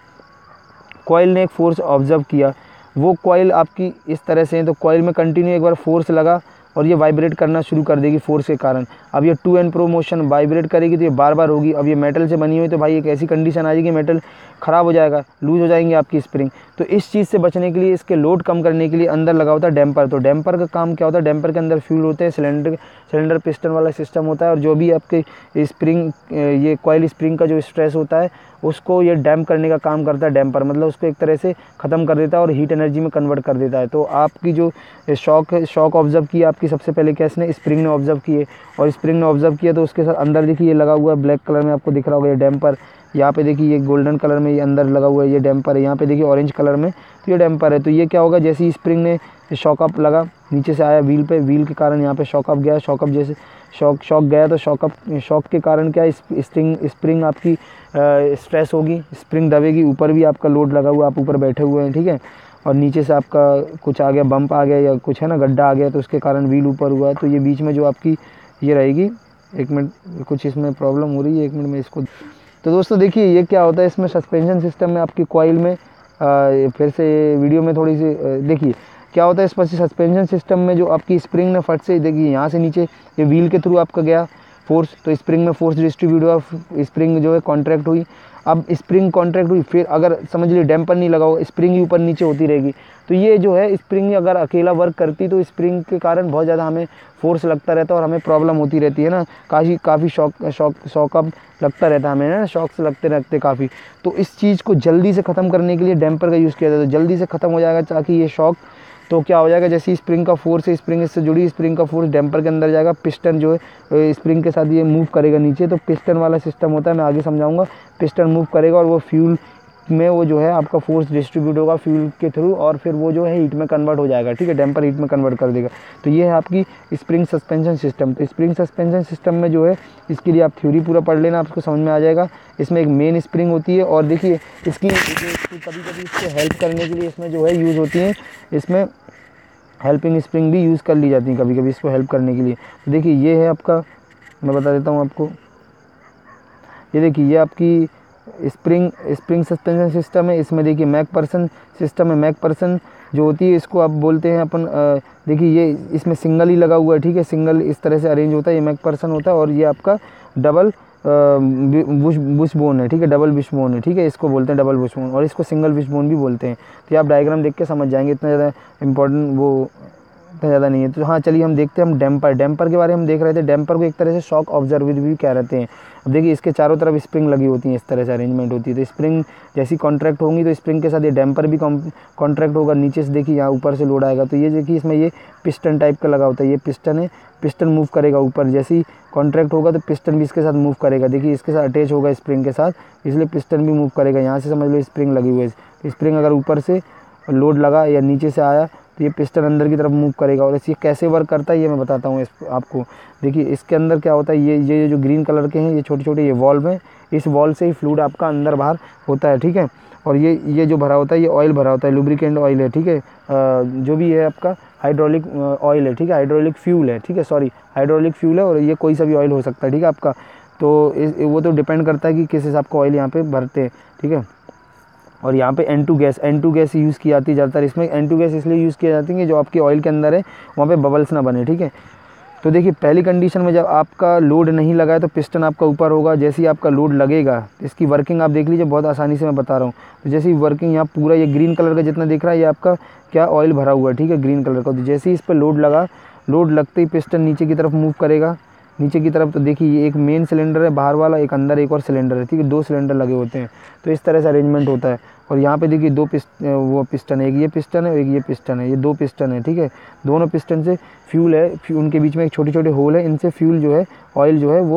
कॉइल ने एक फोर्स ऑब्जर्व किया, वो कॉइल आपकी इस तरह से है, तो कॉइल में कंटिन्यू एक बार फोर्स लगा और ये वाइब्रेट करना शुरू कर देगी फोर्स के कारण। अब ये to and pro motion vibrate करेगी तो ये बार बार होगी। अब ये मेटल से बनी हुई तो भाई एक ऐसी कंडीशन आ जाएगी मेटल ख़राब हो जाएगा, लूज़ हो जाएंगे आपकी स्प्रिंग। तो इस चीज़ से बचने के लिए, इसके लोड कम करने के लिए अंदर लगा होता है डैम्पर। तो डैम्पर का काम क्या होता है, डैम्पर के अंदर फ्यूल होते हैं, सिलेंडर सिलेंडर पिस्टन वाला सिस्टम होता है, और जो भी आपके स्प्रिंग ये कॉइल स्प्रिंग का जो स्ट्रेस होता है उसको ये डैम्प करने का काम करता है डैम्पर, मतलब उसको एक तरह से ख़त्म कर देता है और हीट एनर्जी में कन्वर्ट कर देता है। तो आपकी जो शॉक शॉक ऑब्जर्व की आपकी सबसे पहले क्या इसने स्प्रिंग ने ऑब्जर्व किए, और स्प्रिंग ने ऑब्जर्व किया तो उसके साथ अंदर देखिए ये लगा हुआ है ब्लैक कलर में, आपको दिख रहा होगा ये डैम्पर। यहाँ पे देखिए ये गोल्डन कलर में ये अंदर लगा हुआ है ये डैम्पर है, यहाँ पे देखिए ऑरेंज कलर में तो ये डैम्पर है। तो ये क्या होगा, जैसे ही स्प्रिंग ने शॉकअप लगा नीचे से आया व्हील पे, व्हील के कारण यहाँ पे शॉकअप गया, शॉकअप जैसे शॉक शॉक गया तो शॉकअप शॉक के कारण क्या स्प्रिंग स्प्रिंग आपकी स्ट्रेस होगी, स्प्रिंग दबेगी, ऊपर भी आपका लोड लगा हुआ, आप ऊपर बैठे हुए हैं, ठीक है, और नीचे से आपका कुछ आ गया, बम्प आ गया या कुछ है ना गड्ढा आ गया, तो उसके कारण व्हील ऊपर हुआ है। तो ये बीच में जो आपकी ये रहेगी, एक मिनट कुछ इसमें प्रॉब्लम हो रही है, एक मिनट में इसको। तो दोस्तों देखिए ये क्या होता है इसमें सस्पेंशन सिस्टम में आपकी कॉइल में, आ, फिर से वीडियो में थोड़ी सी देखिए क्या होता है इस पर सस्पेंशन सिस्टम में, जो आपकी स्प्रिंग ने फट से देखिए यहाँ से नीचे ये व्हील के थ्रू आपका गया फोर्स, तो स्प्रिंग में फोर्स डिस्ट्रीब्यूट हुआ, स्प्रिंग जो है कॉन्ट्रैक्ट हुई। अब स्प्रिंग कॉन्ट्रैक्ट हुई, फिर अगर समझ लीजिए डैम्पर नहीं लगा हो, स्प्रिंग ही ऊपर नीचे होती रहेगी, तो ये जो है स्प्रिंग अगर अकेला वर्क करती तो स्प्रिंग के कारण बहुत ज़्यादा हमें फोर्स लगता रहता है और हमें प्रॉब्लम होती रहती है ना, काफ़ी काफ़ी शॉक शॉक शॉकअप लगता रहता है हमें ना, शॉक्स लगते रहते काफ़ी। तो इस चीज़ को जल्दी से ख़त्म करने के लिए डैम्पर का यूज़ किया जाता है, तो जल्दी से ख़त्म हो जाएगा ताकि ये शॉक, तो क्या हो जाएगा जैसे स्प्रिंग का फोर्स है, स्प्रिंग इससे जुड़ी स्प्रिंग का फोर्स डैम्पर के अंदर जाएगा, पिस्टन जो है स्प्रिंग के साथ ये मूव करेगा नीचे, तो पिस्टन वाला सिस्टम होता है, मैं आगे समझाऊंगा। पिस्टन मूव करेगा और वो फ्यूल में वो जो है आपका फोर्स डिस्ट्रीब्यूट होगा फ्यूल के थ्रू, और फिर वो जो है हीट में कन्वर्ट हो जाएगा, ठीक है, डैम्पर हीट में कन्वर्ट कर देगा। तो ये है आपकी स्प्रिंग सस्पेंशन सिस्टम। तो स्प्रिंग सस्पेंशन सिस्टम में जो है इसके लिए आप थ्योरी पूरा पढ़ लेना, आपको समझ में आ जाएगा। इसमें एक मेन स्प्रिंग होती है, और देखिए इसकी कभी कभी इसको हेल्प करने के लिए इसमें जो है यूज़ होती है, इसमें हेल्पिंग स्प्रिंग भी यूज़ कर ली जाती है कभी कभी इसको हेल्प करने के लिए। तो देखिए ये है आपका, मैं बता देता हूँ आपको, ये देखिए ये आपकी स्प्रिंग स्प्रिंग सस्पेंशन सिस्टम है। इसमें देखिए मैक पर्सन सिस्टम है, मैक पर्सन जो होती है इसको आप बोलते हैं अपन, देखिए ये इसमें सिंगल ही लगा हुआ है, ठीक है, सिंगल इस तरह से अरेंज होता है, ये मैक पर्सन होता है, और ये आपका डबल बुश बुश बोन है, ठीक है, डबल बुश बोन है, ठीक है, इसको बोलते हैं डबल बुश बोन, और इसको सिंगल बुश बोन भी बोलते हैं। तो ये आप डायग्राम देख के समझ जाएंगे, इतना ज़्यादा इंपॉर्टेंट वो इतना ज़्यादा नहीं है। तो हाँ चलिए हम देखते हैं, हम डैम्पर डैम्पर के बारे में हम देख रहे थे। डैम्पर को एक तरह से शॉक ऑब्जर्वर भी कह रहते हैं। अब देखिए इसके चारों तरफ स्प्रिंग लगी होती है, इस तरह से अरेंजमेंट होती है, तो स्प्रिंग जैसी कॉन्ट्रैक्ट होंगी तो स्प्रिंग के साथ ये डैम्पर भी कॉन्ट्रैक्ट होगा। नीचे से देखिए यहाँ ऊपर से लोड आएगा, तो ये देखिए इसमें ये पिस्टन टाइप का लगा होता है, ये पिस्टन है, पिस्टन मूव करेगा ऊपर, जैसे ही कॉन्ट्रैक्ट होगा तो पिस्टन भी इसके साथ मूव करेगा। देखिए इसके साथ अटैच होगा स्प्रिंग के साथ, इसलिए पिस्टन भी मूव करेगा। यहाँ से समझ लो स्प्रिंग लगी हुई है, स्प्रिंग अगर ऊपर से लोड लगा या नीचे से आया तो ये पिस्टन अंदर की तरफ मूव करेगा। और ये कैसे वर्क करता है ये मैं बताता हूँ इस आपको। देखिए इसके अंदर क्या होता है, ये ये जो ग्रीन कलर के हैं ये छोटे छोटे ये वॉल्व हैं, इस वॉल्व से ही फ्लूइड आपका अंदर बाहर होता है, ठीक है। और ये ये जो भरा होता है ये ऑयल भरा होता है, लुब्रिकेंट ऑयल है, ठीक है, जो भी है आपका हाइड्रोलिक ऑयल है, ठीक है, हाइड्रोलिक फ्यूल है, ठीक है, सॉरी हाइड्रोलिक फ्यूल है, और ये कोई सा भी ऑयल हो सकता है, ठीक है आपका। तो इस वो तो डिपेंड करता है कि किस हिसाब का ऑयल यहाँ पे भरते हैं, ठीक है। और यहाँ पे N two gas N two gas use की जाती है ज़्यादातर। इसमें एन टू गैस इसलिए यूज़ की जाती है कि जो आपके ऑयल के अंदर है वहाँ पे बबल्स ना बने, ठीक है। तो देखिए पहली कंडीशन में जब आपका लोड नहीं लगा है तो पिस्टन आपका ऊपर होगा। जैसे ही आपका लोड लगेगा, इसकी वर्किंग आप देख लीजिए, बहुत आसानी से मैं बता रहा हूँ। तो जैसे ही वर्किंग यहाँ पूरा ये ग्रीन कलर का जितना दिख रहा है ये आपका क्या ऑयल भरा हुआ है, ठीक है, ग्रीन कलर का। तो जैसे ही इस पर लोड लगा, लोड लगते ही पिस्टन नीचे की तरफ मूव करेगा, नीचे की तरफ। तो देखिए ये एक मेन सिलेंडर है बाहर वाला, एक अंदर एक और सिलेंडर है, ठीक है, दो सिलेंडर लगे होते हैं। तो इस तरह से अरेंजमेंट होता है। और यहाँ पे देखिए दो पिस्ट वो पिस्टन है, एक ये पिस्टन है और एक ये पिस्टन है, ये दो पिस्टन है, ठीक है। दोनों पिस्टन से फ्यूल है, उनके बीच में एक छोटे छोटे होल है, इनसे फ्यूल जो है ऑयल जो है वो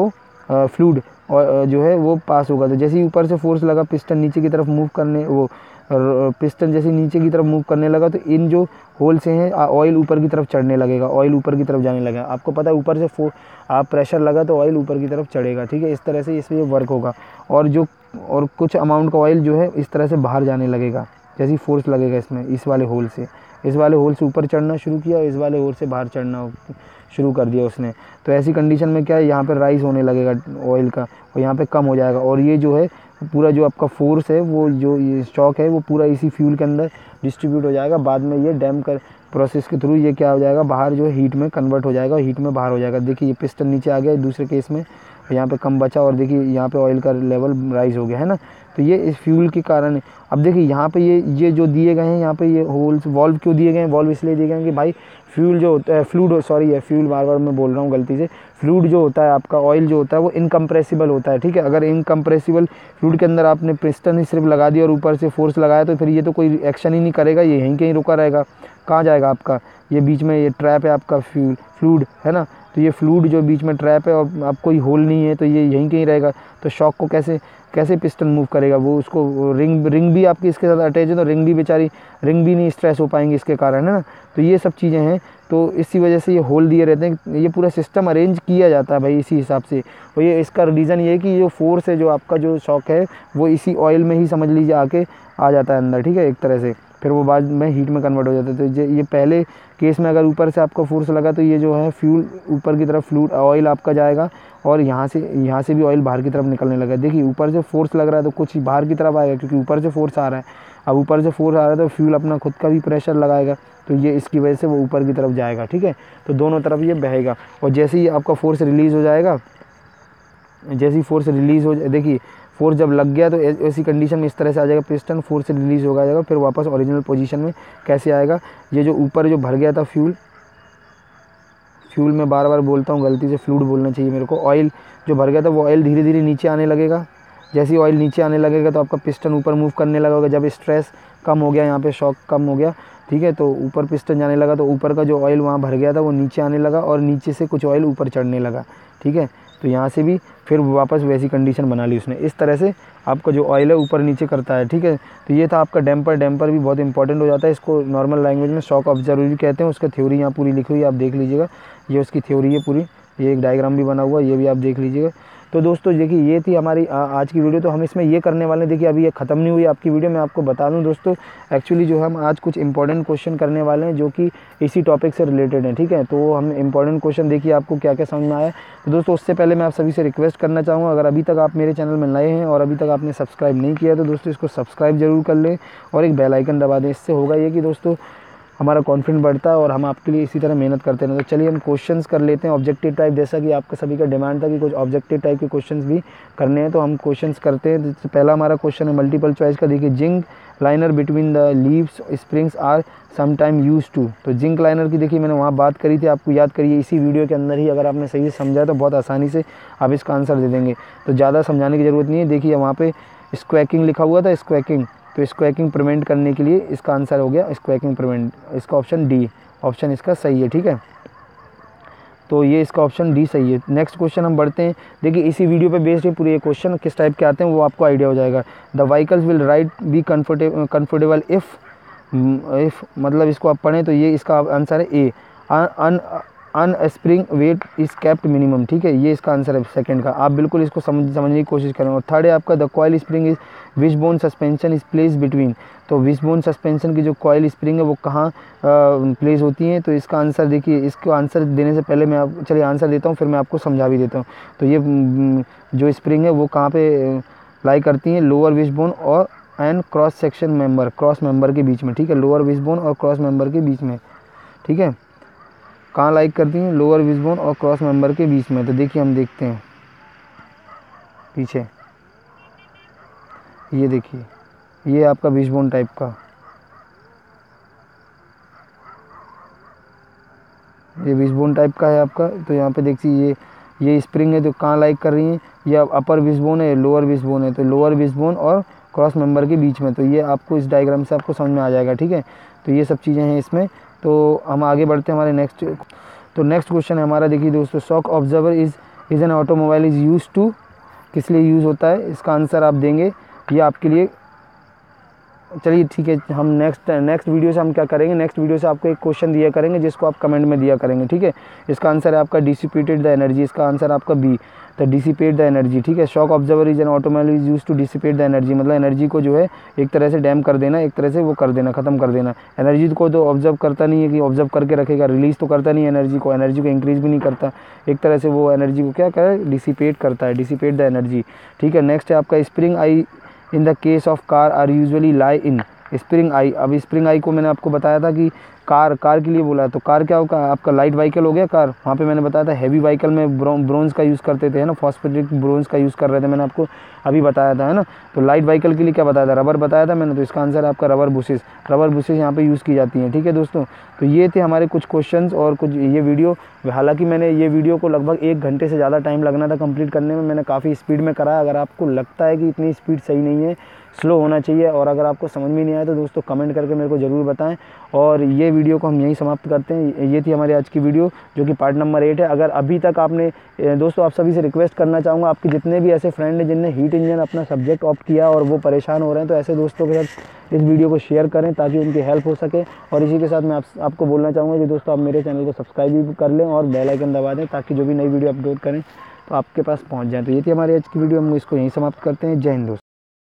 फ्लूइड और जो है वो पास होगा। तो जैसे ही ऊपर से फोर्स लगा पिस्टन नीचे की तरफ मूव करने, वो पिस्टन जैसे नीचे की तरफ मूव करने लगा तो इन जो होल से हैं ऑयल ऊपर की तरफ चढ़ने लगेगा, ऑयल ऊपर की तरफ जाने लगेगा। आपको पता है ऊपर से फो आप प्रेशर लगा तो ऑयल ऊपर की तरफ चढ़ेगा, ठीक है। इस तरह से इसमें वर्क होगा और जो और कुछ अमाउंट का ऑयल जो है इस तरह से बाहर जाने लगेगा जैसे फोर्स लगेगा इसमें, इस वाले होल से, इस वाले होल से ऊपर चढ़ना शुरू किया, इस वाले होल से बाहर चढ़ना शुरू कर दिया उसने। तो ऐसी कंडीशन में क्या है, यहाँ पे राइज होने लगेगा ऑयल का और यहाँ पे कम हो जाएगा और ये जो है पूरा जो आपका फोर्स है वो जो ये शॉक है वो पूरा इसी फ्यूल के अंदर डिस्ट्रीब्यूट हो जाएगा। बाद में ये डैम कर प्रोसेस के थ्रू ये क्या हो जाएगा, बाहर जो है हीट में कन्वर्ट हो जाएगा, हीट में बाहर हो जाएगा। देखिए ये पिस्टन नीचे आ गया दूसरे केस में, यहाँ पे कम बचा और देखिए यहाँ पे ऑयल का लेवल राइज हो गया है ना। तो ये इस फ्यूल के कारण है। अब देखिए यहाँ पे ये ये जो दिए गए हैं यहाँ पे ये होल्स वॉल्व क्यों दिए गए हैं, वॉल्व इसलिए दिए गए हैं कि भाई फ्यूल जो होता है फ्लूइड सॉरी है फ्यूल बार बार मैं बोल रहा हूँ गलती से, फ्लूइड जो होता है आपका ऑयल जो होता है वो इनकम्प्रेसिबल होता है, ठीक है। अगर इनकम्प्रेसिबल फ्लूइड के अंदर आपने पिस्टन ही सिर्फ लगा दिया और ऊपर से फोर्स लगाया तो फिर ये तो कोई एक्शन ही नहीं करेगा, ये यहीं कहीं रुका रहेगा। कहाँ जाएगा आपका, ये बीच में ये ट्रैप है आपका फ्यूल फ्लूइड है ना, तो ये फ्लूइड जो बीच में ट्रैप है और अब कोई होल नहीं है तो ये यहीं कहीं रहेगा। तो शॉक को कैसे कैसे पिस्टन मूव करेगा, वो उसको रिंग रिंग भी आपकी इसके साथ अटैच है तो रिंग भी बेचारी रिंग भी नहीं स्ट्रेस हो पाएंगी इसके कारण है ना। तो ये सब चीज़ें हैं, तो इसी वजह से ये होल दिए रहते हैं, ये पूरा सिस्टम अरेंज किया जाता है भाई इसी हिसाब से। और ये इसका रीज़न ये है कि जो फोर्स है जो आपका जो शॉक है वो इसी ऑयल में ही समझ लीजिए आके आ जाता है अंदर, ठीक है, एक तरह से, फिर वो बाद में हीट में कन्वर्ट हो जाता है। तो ये पहले केस में अगर ऊपर से आपका फोर्स लगा तो ये जो है फ्यूल ऊपर की तरफ फ्लूइड ऑयल आपका जाएगा और यहाँ से यहाँ से भी ऑयल बाहर की तरफ निकलने लगा। देखिए ऊपर से फोर्स लग रहा है तो कुछ बाहर की तरफ आएगा क्योंकि ऊपर से फोर्स आ रहा है। अब ऊपर से फोर्स आ रहा है तो फ्यूल अपना खुद का भी प्रेशर लगाएगा तो ये इसकी वजह से वो ऊपर की तरफ जाएगा, ठीक है। तो दोनों तरफ ये बहेगा और जैसे ही आपका फोर्स रिलीज़ हो जाएगा, जैसे ही फोर्स रिलीज़ हो जाए, देखिए फोर्स जब लग गया तो ऐसी कंडीशन में इस तरह से आ जाएगा पिस्टन, फोर्स से रिलीज़ हो जाएगा, फिर वापस ओरिजिनल पोजीशन में कैसे आएगा। ये जो ऊपर जो भर गया था फ्यूल फ्यूल में बार बार बोलता हूँ गलती से फ्लूइड बोलना चाहिए मेरे को, ऑयल जो भर गया था वो ऑयल धीरे धीरे नीचे आने लगेगा। जैसे ही ऑयल नीचे आने लगेगा तो आपका पिस्टन ऊपर मूव करने लगा होगा। जब स्ट्रेस कम हो गया, यहाँ पे शॉक कम हो गया, ठीक है, तो ऊपर पिस्टन जाने लगा तो ऊपर का जो ऑयल वहाँ भर गया था वो नीचे आने लगा और नीचे से कुछ ऑयल ऊपर चढ़ने लगा, ठीक है। तो यहाँ से भी फिर वापस वैसी कंडीशन बना ली उसने। इस तरह से आपका जो ऑयल है ऊपर नीचे करता है, ठीक है। तो ये था आपका डैम्पर। डैम्पर भी बहुत इंपॉर्टेंट हो जाता है, इसको नॉर्मल लैंग्वेज में शॉक ऑब्जर्वर भी कहते हैं। उसका थ्योरी यहाँ पूरी लिखी हुई है, आप देख लीजिएगा, ये उसकी थ्योरी है पूरी, ये एक डायग्राम भी बना हुआ है, ये भी आप देख लीजिएगा। तो दोस्तों देखिए ये थी हमारी आ, आज की वीडियो। तो हम इसमें ये करने वाले हैं, देखिए अभी ये ख़त्म नहीं हुई आपकी वीडियो, मैं आपको बता दूं दोस्तों एक्चुअली जो हम आज कुछ इंपॉर्टेंट क्वेश्चन करने वाले हैं जो कि इसी टॉपिक से रिलेटेड हैं, ठीक है। तो हम इंपॉर्टेंट क्वेश्चन देखिए आपको क्या क्या समझ में आया। तो दोस्तों उससे पहले मैं आप सभी से रिक्वेस्ट करना चाहूँगा, अगर अभी तक आप मेरे चैनल में नए हैं और अभी तक आपने सब्सक्राइब नहीं किया तो दोस्तों इसको सब्सक्राइब जरूर कर लें और एक बेल आइकन दबा दें। इससे होगा ये कि दोस्तों हमारा कॉन्फिडेंस बढ़ता है और हम आपके लिए इसी तरह मेहनत करते हैं। तो चलिए हम क्वेश्चंस कर लेते हैं ऑब्जेक्टिव टाइप, जैसा कि आपका सभी का डिमांड था कि कुछ ऑब्जेक्टिव टाइप के क्वेश्चंस भी करने हैं, तो हम क्वेश्चंस करते हैं। तो पहला हमारा क्वेश्चन है मल्टीपल चॉइस का। देखिए zinc liner between the leaves springs are some time use to. तो जिंक लाइनर की देखिए मैंने वहाँ बात करी थी, आपको याद करिए इसी वीडियो के अंदर ही। अगर आपने सही से समझा तो बहुत आसानी से आप इसका आंसर दे देंगे, तो ज़्यादा समझाने की ज़रूरत नहीं है। देखिए वहाँ पे स्क्वैकिंग लिखा हुआ था, स्क्वैकिंग, तो स्क्वैकिंग प्रिवेंट करने के लिए इसका आंसर हो गया स्क्वैकिंग प्रिवेंट। इसका ऑप्शन डी ऑप्शन इसका सही है, ठीक है। तो ये इसका ऑप्शन डी सही है। नेक्स्ट क्वेश्चन हम बढ़ते हैं। देखिए इसी वीडियो पे बेस्ड है पूरे ये क्वेश्चन, किस टाइप के आते हैं वो आपको आइडिया हो जाएगा। The vehicles will ride be comfortable comfortable if if मतलब इसको आप पढ़ें तो ये इसका आंसर है A, un unsprung weight is kept minimum, ठीक है, ये इसका आंसर है सेकंड का। आप बिल्कुल इसको समझ समझने की कोशिश करें। और थर्ड है आपका the coil spring is wishbone suspension is place between. तो विच बोन सस्पेंशन की जो कॉइल स्प्रिंग है वो कहाँ प्लेस होती है। तो इसका आंसर देखिए, इसको आंसर देने से पहले मैं आप चलिए आंसर देता हूँ फिर मैं आपको समझा भी देता हूँ। तो ये जो स्प्रिंग है वो कहाँ पे लाई करती हैं, लोअर विच बोन और and cross section member, cross member के बीच में, ठीक है, लोअर विच बोन और क्रॉस मेंबर के बीच में, ठीक है, कहाँ लाइक करती हैं, लोअर विशबोन और क्रॉस मेंबर के बीच में। तो देखिए हम देखते हैं पीछे, ये देखिए ये आपका विशबोन टाइप का, ये विशबोन टाइप का है आपका। तो यहाँ पे देखिए ये ये स्प्रिंग है तो कहाँ लाइक कर रही हैं, ये अपर विशबोन है, लोअर विशबोन है, तो लोअर विशबोन और क्रॉस मेंबर के बीच में। तो ये आपको इस डायग्राम से आपको समझ में आ जाएगा, ठीक है। तो ये सब चीज़ें हैं इसमें। तो हम आगे बढ़ते हैं हमारे नेक्स्ट। तो नेक्स्ट क्वेश्चन है हमारा, देखिए दोस्तों, shock observer is is an automobile is use to, किस लिए यूज़ होता है, इसका आंसर आप देंगे। ये आपके लिए, चलिए ठीक है, हम नेक्स्ट नेक्स्ट वीडियो से हम क्या करेंगे, नेक्स्ट वीडियो से आपको एक क्वेश्चन दिया करेंगे जिसको आप कमेंट में दिया करेंगे, ठीक है। इसका आंसर है आपका डिसिपेटेड द एनर्जी, इसका आंसर आपका B, the dissipate the energy, ठीक है। Shock observer is an automobile is use to dissipate the energy, मतलब एनर्जी को जो है एक तरह से डैम कर देना, एक तरह से वो कर देना, ख़त्म कर देना। एनर्जी को तो ऑब्जर्व करता नहीं है कि ऑब्जर्व करके रखेगा, रिलीज़ तो करता नहीं है एनर्जी को, एनर्जी को इंक्रीज़ भी नहीं करता, एक तरह से वो एनर्जी को क्या करे, डिसिपेट करता है, डिसिपेट द एनर्जी, ठीक है। नेक्स्ट है आपका spring eye in the case of car are usually lie in, spring eye. अब स्प्रिंग आई को मैंने आपको बताया था कि कार कार के लिए बोला है, तो कार क्या होगा आपका, लाइट व्हीकल हो गया कार। वहाँ पे मैंने बताया था हैवी व्हीकल में ब्रोंज का यूज़ करते थे, है ना, फॉस्फेटिक ब्रोंज का यूज़ कर रहे थे, मैंने आपको अभी बताया था, है ना। तो लाइट व्हीकल के लिए क्या बताया था, रबर बताया था मैंने, तो इसका आंसर है आपका रबर बुशेस, रबर बुशेस यहाँ पे यूज़ की जाती हैं, ठीक है दोस्तों। तो ये थे हमारे कुछ क्वेश्चंस और कुछ ये वीडियो। हालांकि मैंने ये वीडियो को लगभग एक घंटे से ज़्यादा टाइम लगना था कंप्लीट करने में, मैंने काफ़ी स्पीड में करा। अगर आपको लगता है कि इतनी स्पीड सही नहीं है, स्लो होना चाहिए, और अगर आपको समझ में नहीं आया तो दोस्तों कमेंट करके मेरे को ज़रूर बताएं। और ये वीडियो को हम यहीं समाप्त करते हैं। ये थी हमारी आज की वीडियो जो कि पार्ट नंबर एट है। अगर अभी तक आपने दोस्तों, आप सभी से रिक्वेस्ट करना चाहूँगा, आपके जितने भी ऐसे फ्रेंड हैं जिनने हीट इंजन अपना सब्जेक्ट ऑप्ट किया और वो परेशान हो रहे हैं, तो ऐसे दोस्तों के साथ इस वीडियो को शेयर करें ताकि उनकी हेल्प हो सके। और इसी के साथ मैं आप, आपको बोलना चाहूँगा कि दोस्तों आप मेरे चैनल को सब्सक्राइब भी कर लें और बेल आइकन दबा दें ताकि जो भी नई वीडियो अपलोड करें तो आपके पास पहुँच जाए। तो ये थी हमारी आज की वीडियो, हम इसको यहीं समाप्त करते हैं। जय हिंद दोस्तों।